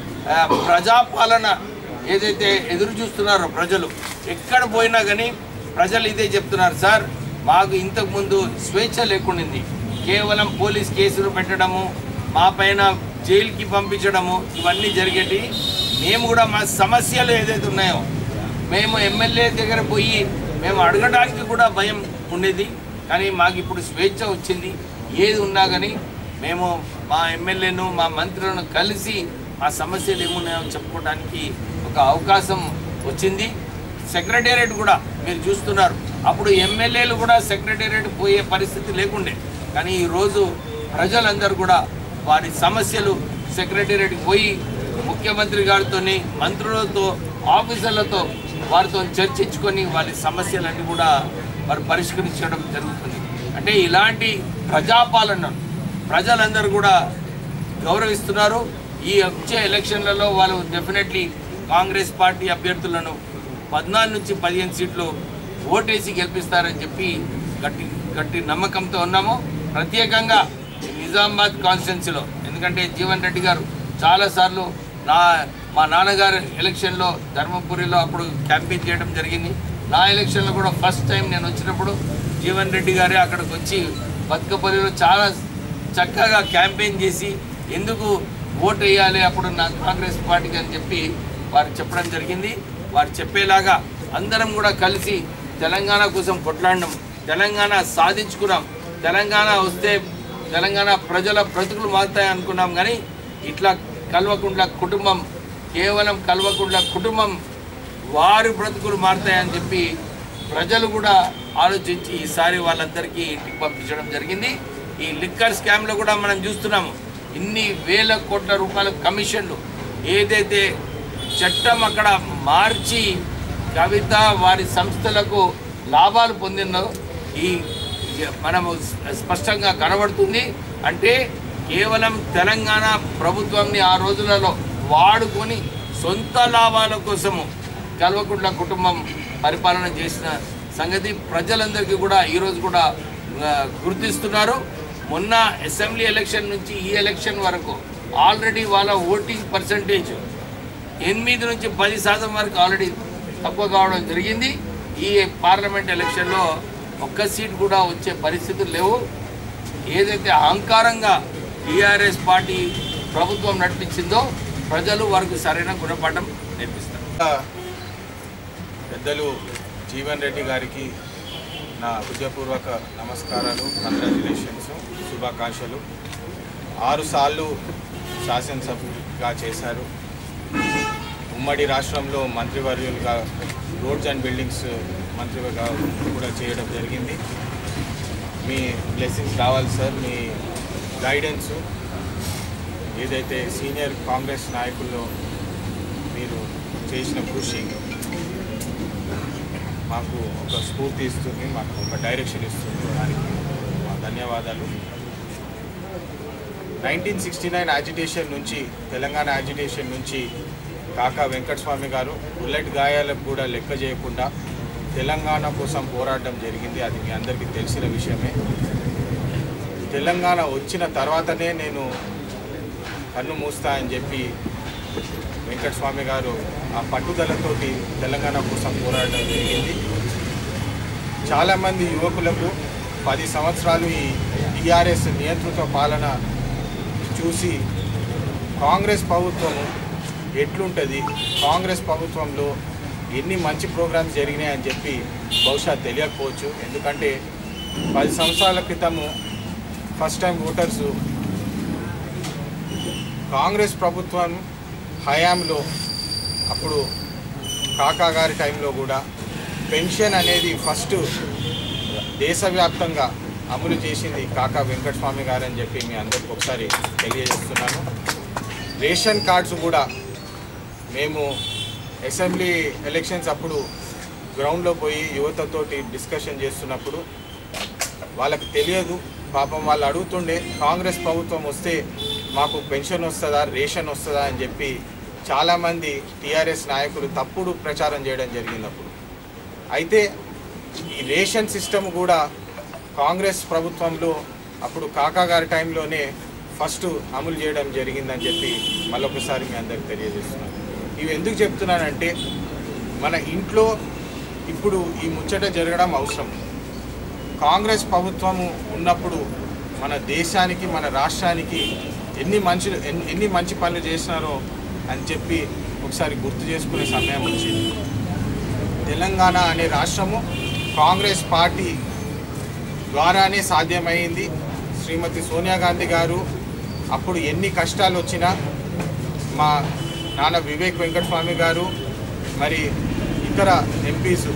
ప్రజాపాలన ఏదైతే ఎదురు చూస్తున్నారో ప్రజలు ఎక్కడ పోయినా కానీ ప్రజలు ఇదే చెప్తున్నారు, సార్ మాకు ఇంతకుముందు స్వేచ్ఛ లేకుండింది, కేవలం పోలీస్ కేసులు పెట్టడము, మా పైన జైలుకి పంపించడము ఇవన్నీ జరిగేటి. మేము కూడా మా సమస్యలు ఏదైతే ఉన్నాయో మేము ఎమ్మెల్యే దగ్గర పోయి మేము అడగడానికి కూడా భయం ఉండేది. కానీ మాకు ఇప్పుడు స్వేచ్ఛ వచ్చింది. ఏది ఉన్నా కానీ మేము మా ఎమ్మెల్యేను మా మంత్రులను కలిసి మా సమస్యలు ఏమున్నాయో చెప్పుకోవడానికి ఒక అవకాశం వచ్చింది. సెక్రటేరియట్ కూడా మీరు చూస్తున్నారు, అప్పుడు ఎమ్మెల్యేలు కూడా సెక్రటేరియట్ పోయే పరిస్థితి లేకుండే. కానీ ఈరోజు ప్రజలందరూ కూడా వారి సమస్యలు సెక్రటేరియట్కి పోయి ముఖ్యమంత్రి గారితో మంత్రులతో ఆఫీసర్లతో వారితో చర్చించుకొని వారి సమస్యలన్నీ కూడా వారు పరిష్కరించడం జరుగుతుంది. అంటే ఇలాంటి ప్రజాపాలన ప్రజలందరూ కూడా గౌరవిస్తున్నారు. ఈ వచ్చే ఎలక్షన్లలో వాళ్ళు డెఫినెట్లీ కాంగ్రెస్ పార్టీ అభ్యర్థులను 14 నుంచి 15 సీట్లు ఓటేసి గెలిపిస్తారని చెప్పి గట్టి నమ్మకంతో ఉన్నాము. ప్రత్యేకంగా నిజామాబాద్ కాన్స్టిట్యున్సీలో ఎందుకంటే జీవన్ రెడ్డి గారు చాలాసార్లు మా నాన్నగారు ఎలక్షన్లో ధర్మపురిలో అప్పుడు క్యాంపెయిన్ చేయడం జరిగింది. నా ఎలక్షన్లో కూడా ఫస్ట్ టైం నేను వచ్చినప్పుడు జీవన్ రెడ్డి గారే అక్కడికి వచ్చి బతుకపల్లిలో చాలా చక్కగా క్యాంపెయిన్ చేసి ఎందుకు ఓటు వేయాలి అప్పుడు నా కాంగ్రెస్ పార్టీకి అని చెప్పి వారు చెప్పడం జరిగింది. వారు చెప్పేలాగా అందరం కూడా కలిసి తెలంగాణ కోసం కొట్లాడినాం, తెలంగాణ సాధించుకున్నాం. తెలంగాణ వస్తే తెలంగాణ ప్రజల బ్రతుకులు మారుతాయి అనుకున్నాం. కానీ ఇట్లా కల్వకుంట్ల కుటుంబం కేవలం కల్వకుంట్ల కుటుంబం వారి బ్రతుకులు మారుతాయని చెప్పి ప్రజలు కూడా ఆలోచించి ఈసారి వాళ్ళందరికీ ఇంటికి పంపించడం జరిగింది. ఈ లిక్కర్ స్కామ్లో కూడా మనం చూస్తున్నాము, ఇన్ని వేల కోట్ల రూపాయల కమిషన్లు ఏదైతే చట్టం అక్కడ మార్చి కవిత వారి సంస్థలకు లాభాలు పొందిందో ఈ మనము స్పష్టంగా కనబడుతుంది. అంటే కేవలం తెలంగాణ ప్రభుత్వాన్ని ఆ రోజులలో వాడుకొని సొంత లాభాల కోసము కల్వకుంట్ల కుటుంబం పరిపాలన చేసిన సంగతి ప్రజలందరికీ కూడా ఈరోజు కూడా గుర్తిస్తున్నారు. మొన్న అసెంబ్లీ ఎలక్షన్ నుంచి ఈ ఎలక్షన్ వరకు ఆల్రెడీ వాళ్ళ ఓటింగ్ పర్సంటేజ్ 8 నుంచి 10% వరకు ఆల్రెడీ తక్కువ కావడం జరిగింది. ఈ పార్లమెంట్ ఎలక్షన్లో ఒక్క సీట్ కూడా వచ్చే పరిస్థితులు లేవు. ఏదైతే అహంకారంగా టీఆర్ఎస్ పార్టీ ప్రభుత్వం నడిపించిందో ప్రజలు వారికి సరైన గుణపాఠం నేర్పిస్తారు. పెద్దలు జీవన్ రెడ్డి గారికి నా హృదయపూర్వక నమస్కారాలు, కంగ్రాచ్యులేషన్స్, శుభాకాంక్షలు. 6 సార్లు శాసనసభ్యులుగా చేశారు. ఉమ్మడి రాష్ట్రంలో మంత్రివర్యులుగా రోడ్స్ అండ్ బిల్డింగ్స్ మంత్రిగా కూడా చేయడం జరిగింది. మీ బ్లెస్సింగ్స్ రావాలి సార్, మీ గైడెన్స్ ఏదైతే సీనియర్ కాంగ్రెస్ నాయకుల్లో మీరు చేసిన కృషి మాకు ఒక స్ఫూర్తి ఇస్తుంది, మాకు ఒక డైరెక్షన్ ఇస్తుంది. దానికి మా ధన్యవాదాలు. 1969 యాజిటేషన్ నుంచి, తెలంగాణ యాజిటేషన్ నుంచి కాకా వెంకటస్వామి గారు బుల్లెట్ గాయాలకు కూడా లెక్క చేయకుండా తెలంగాణ కోసం పోరాటం జరిగింది. అది మీ అందరికీ తెలిసిన విషయమే. తెలంగాణ వచ్చిన తర్వాతనే నేను కన్ను మూస్తా అని చెప్పి వెంకటస్వామి గారు ఆ పట్టుదలతోటి తెలంగాణ కోసం పోరాడడం జరిగింది. చాలామంది యువకులకు 10 సంవత్సరాలు ఈ టీఆర్ఎస్ నియంతృత్వ పాలన చూసి కాంగ్రెస్ ప్రభుత్వం ఎట్లుంటుంది, కాంగ్రెస్ ప్రభుత్వంలో ఎన్ని మంచి ప్రోగ్రామ్స్ జరిగినాయని చెప్పి బహుశా తెలియకపోవచ్చు. ఎందుకంటే 10 సంవత్సరాల క్రితము ఫస్ట్ టైం ఓటర్సు కాంగ్రెస్ ప్రభుత్వం హయాంలో, అప్పుడు కాకా గారి టైంలో కూడా పెన్షన్ అనేది ఫస్ట్ దేశవ్యాప్తంగా అమలు చేసింది కాకా వెంకటస్వామి గారు అని చెప్పి మీ అందరికి ఒకసారి తెలియజేస్తున్నాను. రేషన్ కార్డ్స్ కూడా మేము అసెంబ్లీ ఎలక్షన్స్ అప్పుడు గ్రౌండ్లో పోయి యువతతోటి డిస్కషన్ చేస్తున్నప్పుడు వాళ్ళకి తెలియదు, పాపం వాళ్ళు అడుగుతుండే కాంగ్రెస్ ప్రభుత్వం వస్తే మాకు పెన్షన్ వస్తుందా, రేషన్ వస్తుందా అని చెప్పి చాలామంది టీఆర్ఎస్ నాయకులు తప్పుడు ప్రచారం చేయడం జరిగింది అప్పుడు. అయితే ఈ రేషన్ సిస్టమ్ కూడా కాంగ్రెస్ ప్రభుత్వంలో అప్పుడు కాకా గారి టైంలోనే ఫస్ట్ అమలు చేయడం జరిగిందని చెప్పి మళ్ళొకసారి మీ అందరికి తెలియజేస్తున్నాను. ఇవి ఎందుకు చెప్తున్నానంటే మన ఇంట్లో ఇప్పుడు ఈ ముచ్చట జరగడం అవసరం. కాంగ్రెస్ ప్రభుత్వము ఉన్నప్పుడు మన దేశానికి, మన రాష్ట్రానికి ఎన్ని మంచి పనులు చేసినారో అని చెప్పి ఒకసారి గుర్తు చేసుకునే సమయం వచ్చింది. తెలంగాణ అనే రాష్ట్రము కాంగ్రెస్ పార్టీ ద్వారానే సాధ్యమైంది. శ్రీమతి సోనియా గాంధీ గారు అప్పుడు ఎన్ని కష్టాలు వచ్చినా మా నాన్న వివేక్ వెంకటస్వామి గారు మరి ఇతర ఎంపీస్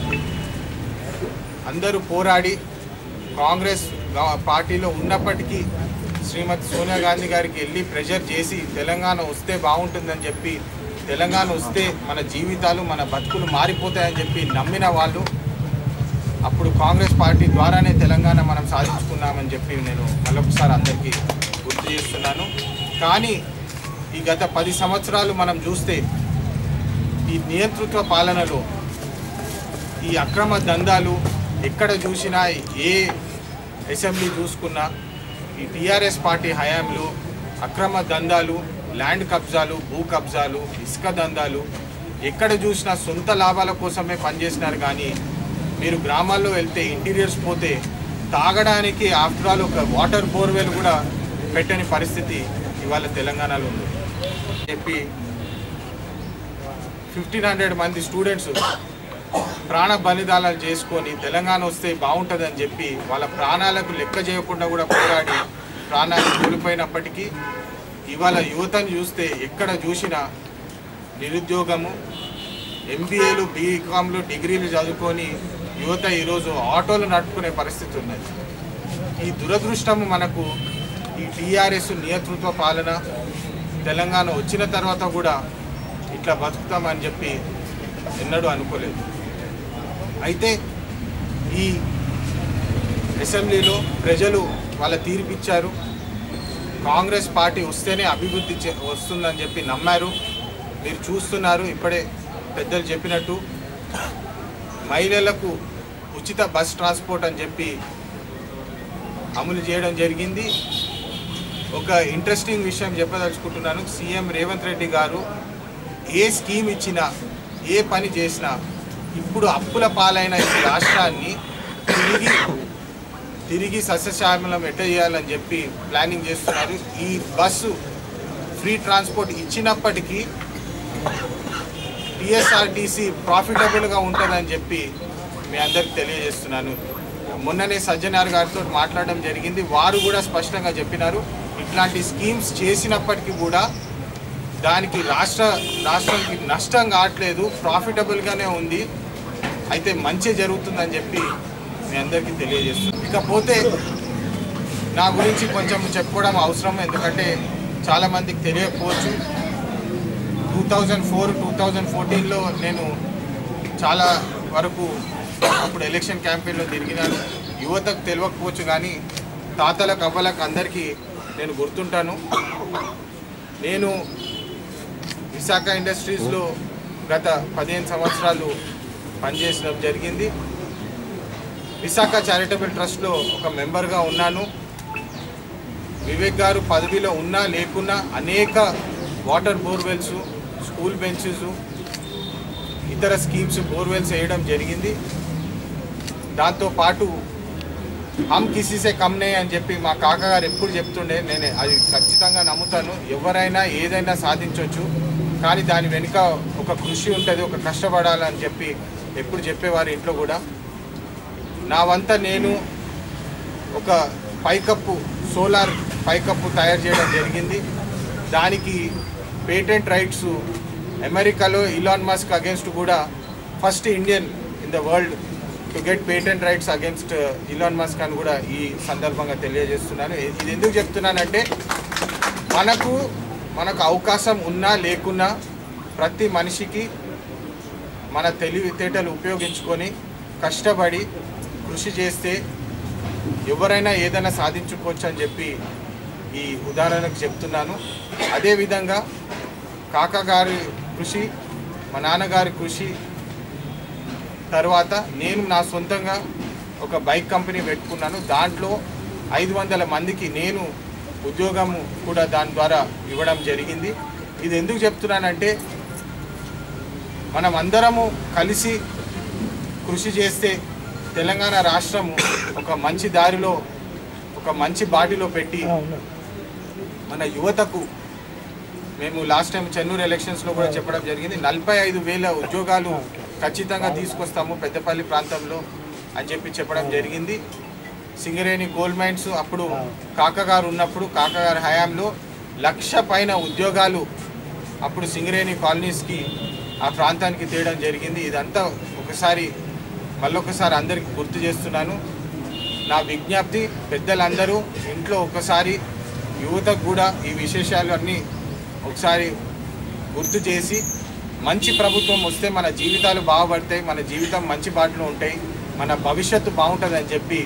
అందరూ పోరాడి కాంగ్రెస్ పార్టీలో ఉన్నప్పటికీ శ్రీమతి సోనియా గాంధీ గారికి వెళ్ళి ప్రెషర్ చేసి తెలంగాణ వస్తే బాగుంటుందని చెప్పి, తెలంగాణ వస్తే మన జీవితాలు, మన బతుకులు మారిపోతాయని చెప్పి నమ్మిన వాళ్ళు అప్పుడు కాంగ్రెస్ పార్టీ ద్వారానే తెలంగాణ మనం సాధించుకున్నామని చెప్పి నేను మళ్ళొకసారి అందరికీ గుర్తు చేస్తున్నాను. కానీ ఈ గత 10 సంవత్సరాలు మనం చూస్తే ఈ నియంతృత్వ పాలనలో ఈ అక్రమ దందాలు ఎక్కడ చూసినా, ఏ అసెంబ్లీ చూసుకున్నా ఈ టీఆర్ఎస్ పార్టీ హయాంలో అక్రమ దందాలు, ల్యాండ్ కబ్జాలు, భూ కబ్జాలు, ఇసుక దందాలు ఎక్కడ చూసినా సొంత లాభాల కోసమే పనిచేసినారు. కానీ మీరు గ్రామాల్లో వెళ్తే, ఇంటీరియర్స్ పోతే తాగడానికి ఆఫ్టర్ ఆల్ ఒక వాటర్ బోర్వెల్ కూడా పెట్టని పరిస్థితి ఇవాళ తెలంగాణలో ఉంది చెప్పి 1500 మంది స్టూడెంట్స్ ప్రాణ బలిదానాలు చేసుకొని తెలంగాణ వస్తే బాగుంటుందని చెప్పి వాళ్ళ ప్రాణాలకు లెక్క చేయకుండా కూడా పోరాడి ప్రాణాలు కోల్పోయినప్పటికీ ఇవాళ యువతను చూస్తే ఎక్కడ చూసినా నిరుద్యోగము, ఎంబీఏలు, బీకామ్లు, డిగ్రీలు చదువుకొని యువత ఈరోజు ఆటోలు నడుపుకునే పరిస్థితి ఉన్నది. ఈ దురదృష్టము మనకు ఈ టీఆర్ఎస్ నియంతృత్వ పాలన తెలంగాణ వచ్చిన తర్వాత కూడా ఇట్లా బతుకుతామని చెప్పి ఎన్నడూ అనుకోలేదు. అయితే ఈ అసెంబ్లీలో ప్రజలు వాళ్ళ తీర్పిచ్చారు. కాంగ్రెస్ పార్టీ వస్తేనే అభివృద్ధి వస్తుందని చెప్పి నమ్మారు. మీరు చూస్తున్నారు, ఇప్పుడే పెద్దలు చెప్పినట్టు మహిళలకు ఉచిత బస్ ట్రాన్స్పోర్ట్ అని చెప్పి అమలు చేయడం జరిగింది. ఒక ఇంట్రెస్టింగ్ విషయం చెప్పదలుచుకుంటున్నాను. సీఎం రేవంత్ రెడ్డి గారు ఏ స్కీమ్ ఇచ్చినా, ఏ పని చేసినా ఇప్పుడు అప్పుల పాలైన ఈ రాష్ట్రాన్ని తిరిగి సస్యశ్యామలం ఎట్ట చేయాలని చెప్పి ప్లానింగ్ చేస్తున్నారు. ఈ బస్సు ఫ్రీ ట్రాన్స్పోర్ట్ ఇచ్చినప్పటికీ టీఎస్ఆర్టీసీ ప్రాఫిటబుల్గా ఉంటుందని చెప్పి మీ అందరికి తెలియజేస్తున్నాను. మొన్ననే సజ్జనార్ గారితో మాట్లాడడం జరిగింది. వారు కూడా స్పష్టంగా చెప్పినారు, ఇట్లాంటి స్కీమ్స్ చేసినప్పటికీ కూడా దానికి రాష్ట్రానికి నష్టం కావట్లేదు, ప్రాఫిటబుల్గానే ఉంది, అయితే మంచి జరుగుతుందని చెప్పి మీ అందరికీ తెలియజేస్తున్నాను. ఇకపోతే నా గురించి కొంచెం చెప్పుకోవడం అవసరం, ఎందుకంటే చాలామందికి తెలియకపోవచ్చు. 2004-2014లో నేను చాలా వరకు అప్పుడు ఎలక్షన్ క్యాంపెయిన్లో తిరిగినాను. యువతకు తెలియకపోవచ్చు కానీ తాతలకు, అవ్వలకు అందరికీ నేను గుర్తుంటాను. నేను విశాఖ ఇండస్ట్రీస్లో గత 15 సంవత్సరాలు పనిచేసడం జరిగింది. విశాఖ చారిటబుల్ ట్రస్ట్లో ఒక మెంబర్గా ఉన్నాను. వివేక్ గారు పదవిలో ఉన్నా లేకున్నా అనేక వాటర్ బోర్వెల్స్, స్కూల్ బెంచెస్, ఇతర స్కీమ్స్ బోర్వెల్స్ వేయడం జరిగింది. దాంతోపాటు హమ్ కిసీసే కమ్నే అని చెప్పి మా కాకగారు ఎప్పుడు చెప్తుండే, నేను అది ఖచ్చితంగా నమ్ముతాను. ఎవరైనా ఏదైనా సాధించవచ్చు, కానీ దాని వెనుక ఒక కృషి ఉంటుంది, ఒక కష్టపడాలని చెప్పి ఎప్పుడు చెప్పేవారు ఇంట్లో కూడా. నా వంత నేను ఒక పైకప్పు, సోలార్ పైకప్పు తయారు చేయడం జరిగింది. దానికి పేటెంట్ రైట్స్ అమెరికాలో ఇలాన్ మస్క్ అగేన్స్ట్ కూడా first Indian in the world to get patent rights against Elon Musk అని కూడా ఈ సందర్భంగా తెలియజేస్తున్నాను. ఇది ఎందుకు చెప్తున్నానంటే మనకు అవకాశం ఉన్నా లేకున్నా ప్రతి మనిషికి మన తెలివితేటలు ఉపయోగించుకొని కష్టపడి కృషి చేస్తే ఎవరైనా ఏదైనా సాధించుకోవచ్చు అని చెప్పి ఈ ఉదాహరణకు చెప్తున్నాను. అదేవిధంగా కాకా గారి కృషి, మా నాన్నగారి కృషి తర్వాత నేను నా సొంతంగా ఒక బైక్ కంపెనీ పెట్టుకున్నాను. దాంట్లో 500 మందికి నేను ఉద్యోగం కూడా దాని ద్వారా ఇవ్వడం జరిగింది. ఇది ఎందుకు చెప్తున్నానంటే మనం అందరము కలిసి కృషి చేస్తే తెలంగాణ రాష్ట్రము ఒక మంచి దారిలో, ఒక మంచి బాటిలో పెట్టి మన యువతకు, మేము లాస్ట్ టైం చెన్నూరు ఎలక్షన్స్లో కూడా చెప్పడం జరిగింది, 45,000 ఉద్యోగాలు ఖచ్చితంగా తీసుకొస్తాము పెద్దపల్లి ప్రాంతంలో అని చెప్పి చెప్పడం జరిగింది. సింగరేణి గోల్డ్ మైన్స్ అప్పుడు కాకగారు ఉన్నప్పుడు, కాకగారి హయాంలో 1,00,000 పైన ఉద్యోగాలు అప్పుడు సింగరేణి కాలనీస్కి, ఆ ప్రాంతానికి తేయడం జరిగింది. ఇదంతా మళ్ళొకసారి అందరికీ గుర్తు చేస్తున్నాను. నా విజ్ఞప్తి, పెద్దలందరూ ఇంట్లో ఒకసారి యువతకు కూడా ఈ విశేషాలు అన్నీ ఒకసారి గుర్తు చేసి, మంచి ప్రభుత్వం వస్తే మన జీవితాలు బాగుపడతాయి, మన జీవితం మంచి బాటలో ఉంటాయి, మన భవిష్యత్తు బాగుంటుందని చెప్పి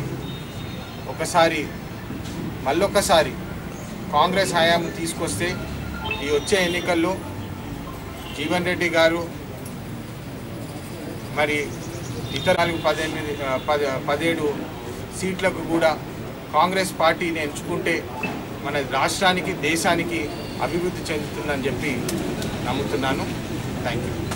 మళ్ళొకసారి కాంగ్రెస్ హయాం తీసుకొస్తే ఈ వచ్చే ఎన్నికల్లో జీవన్ రెడ్డి గారు మరి ఇతర 17 సీట్లకు కూడా కాంగ్రెస్ పార్టీని ఎంచుకుంటే మన రాష్ట్రానికి, దేశానికి అభివృద్ధి చెందుతుందని చెప్పి నమ్ముతున్నాను. Thank you.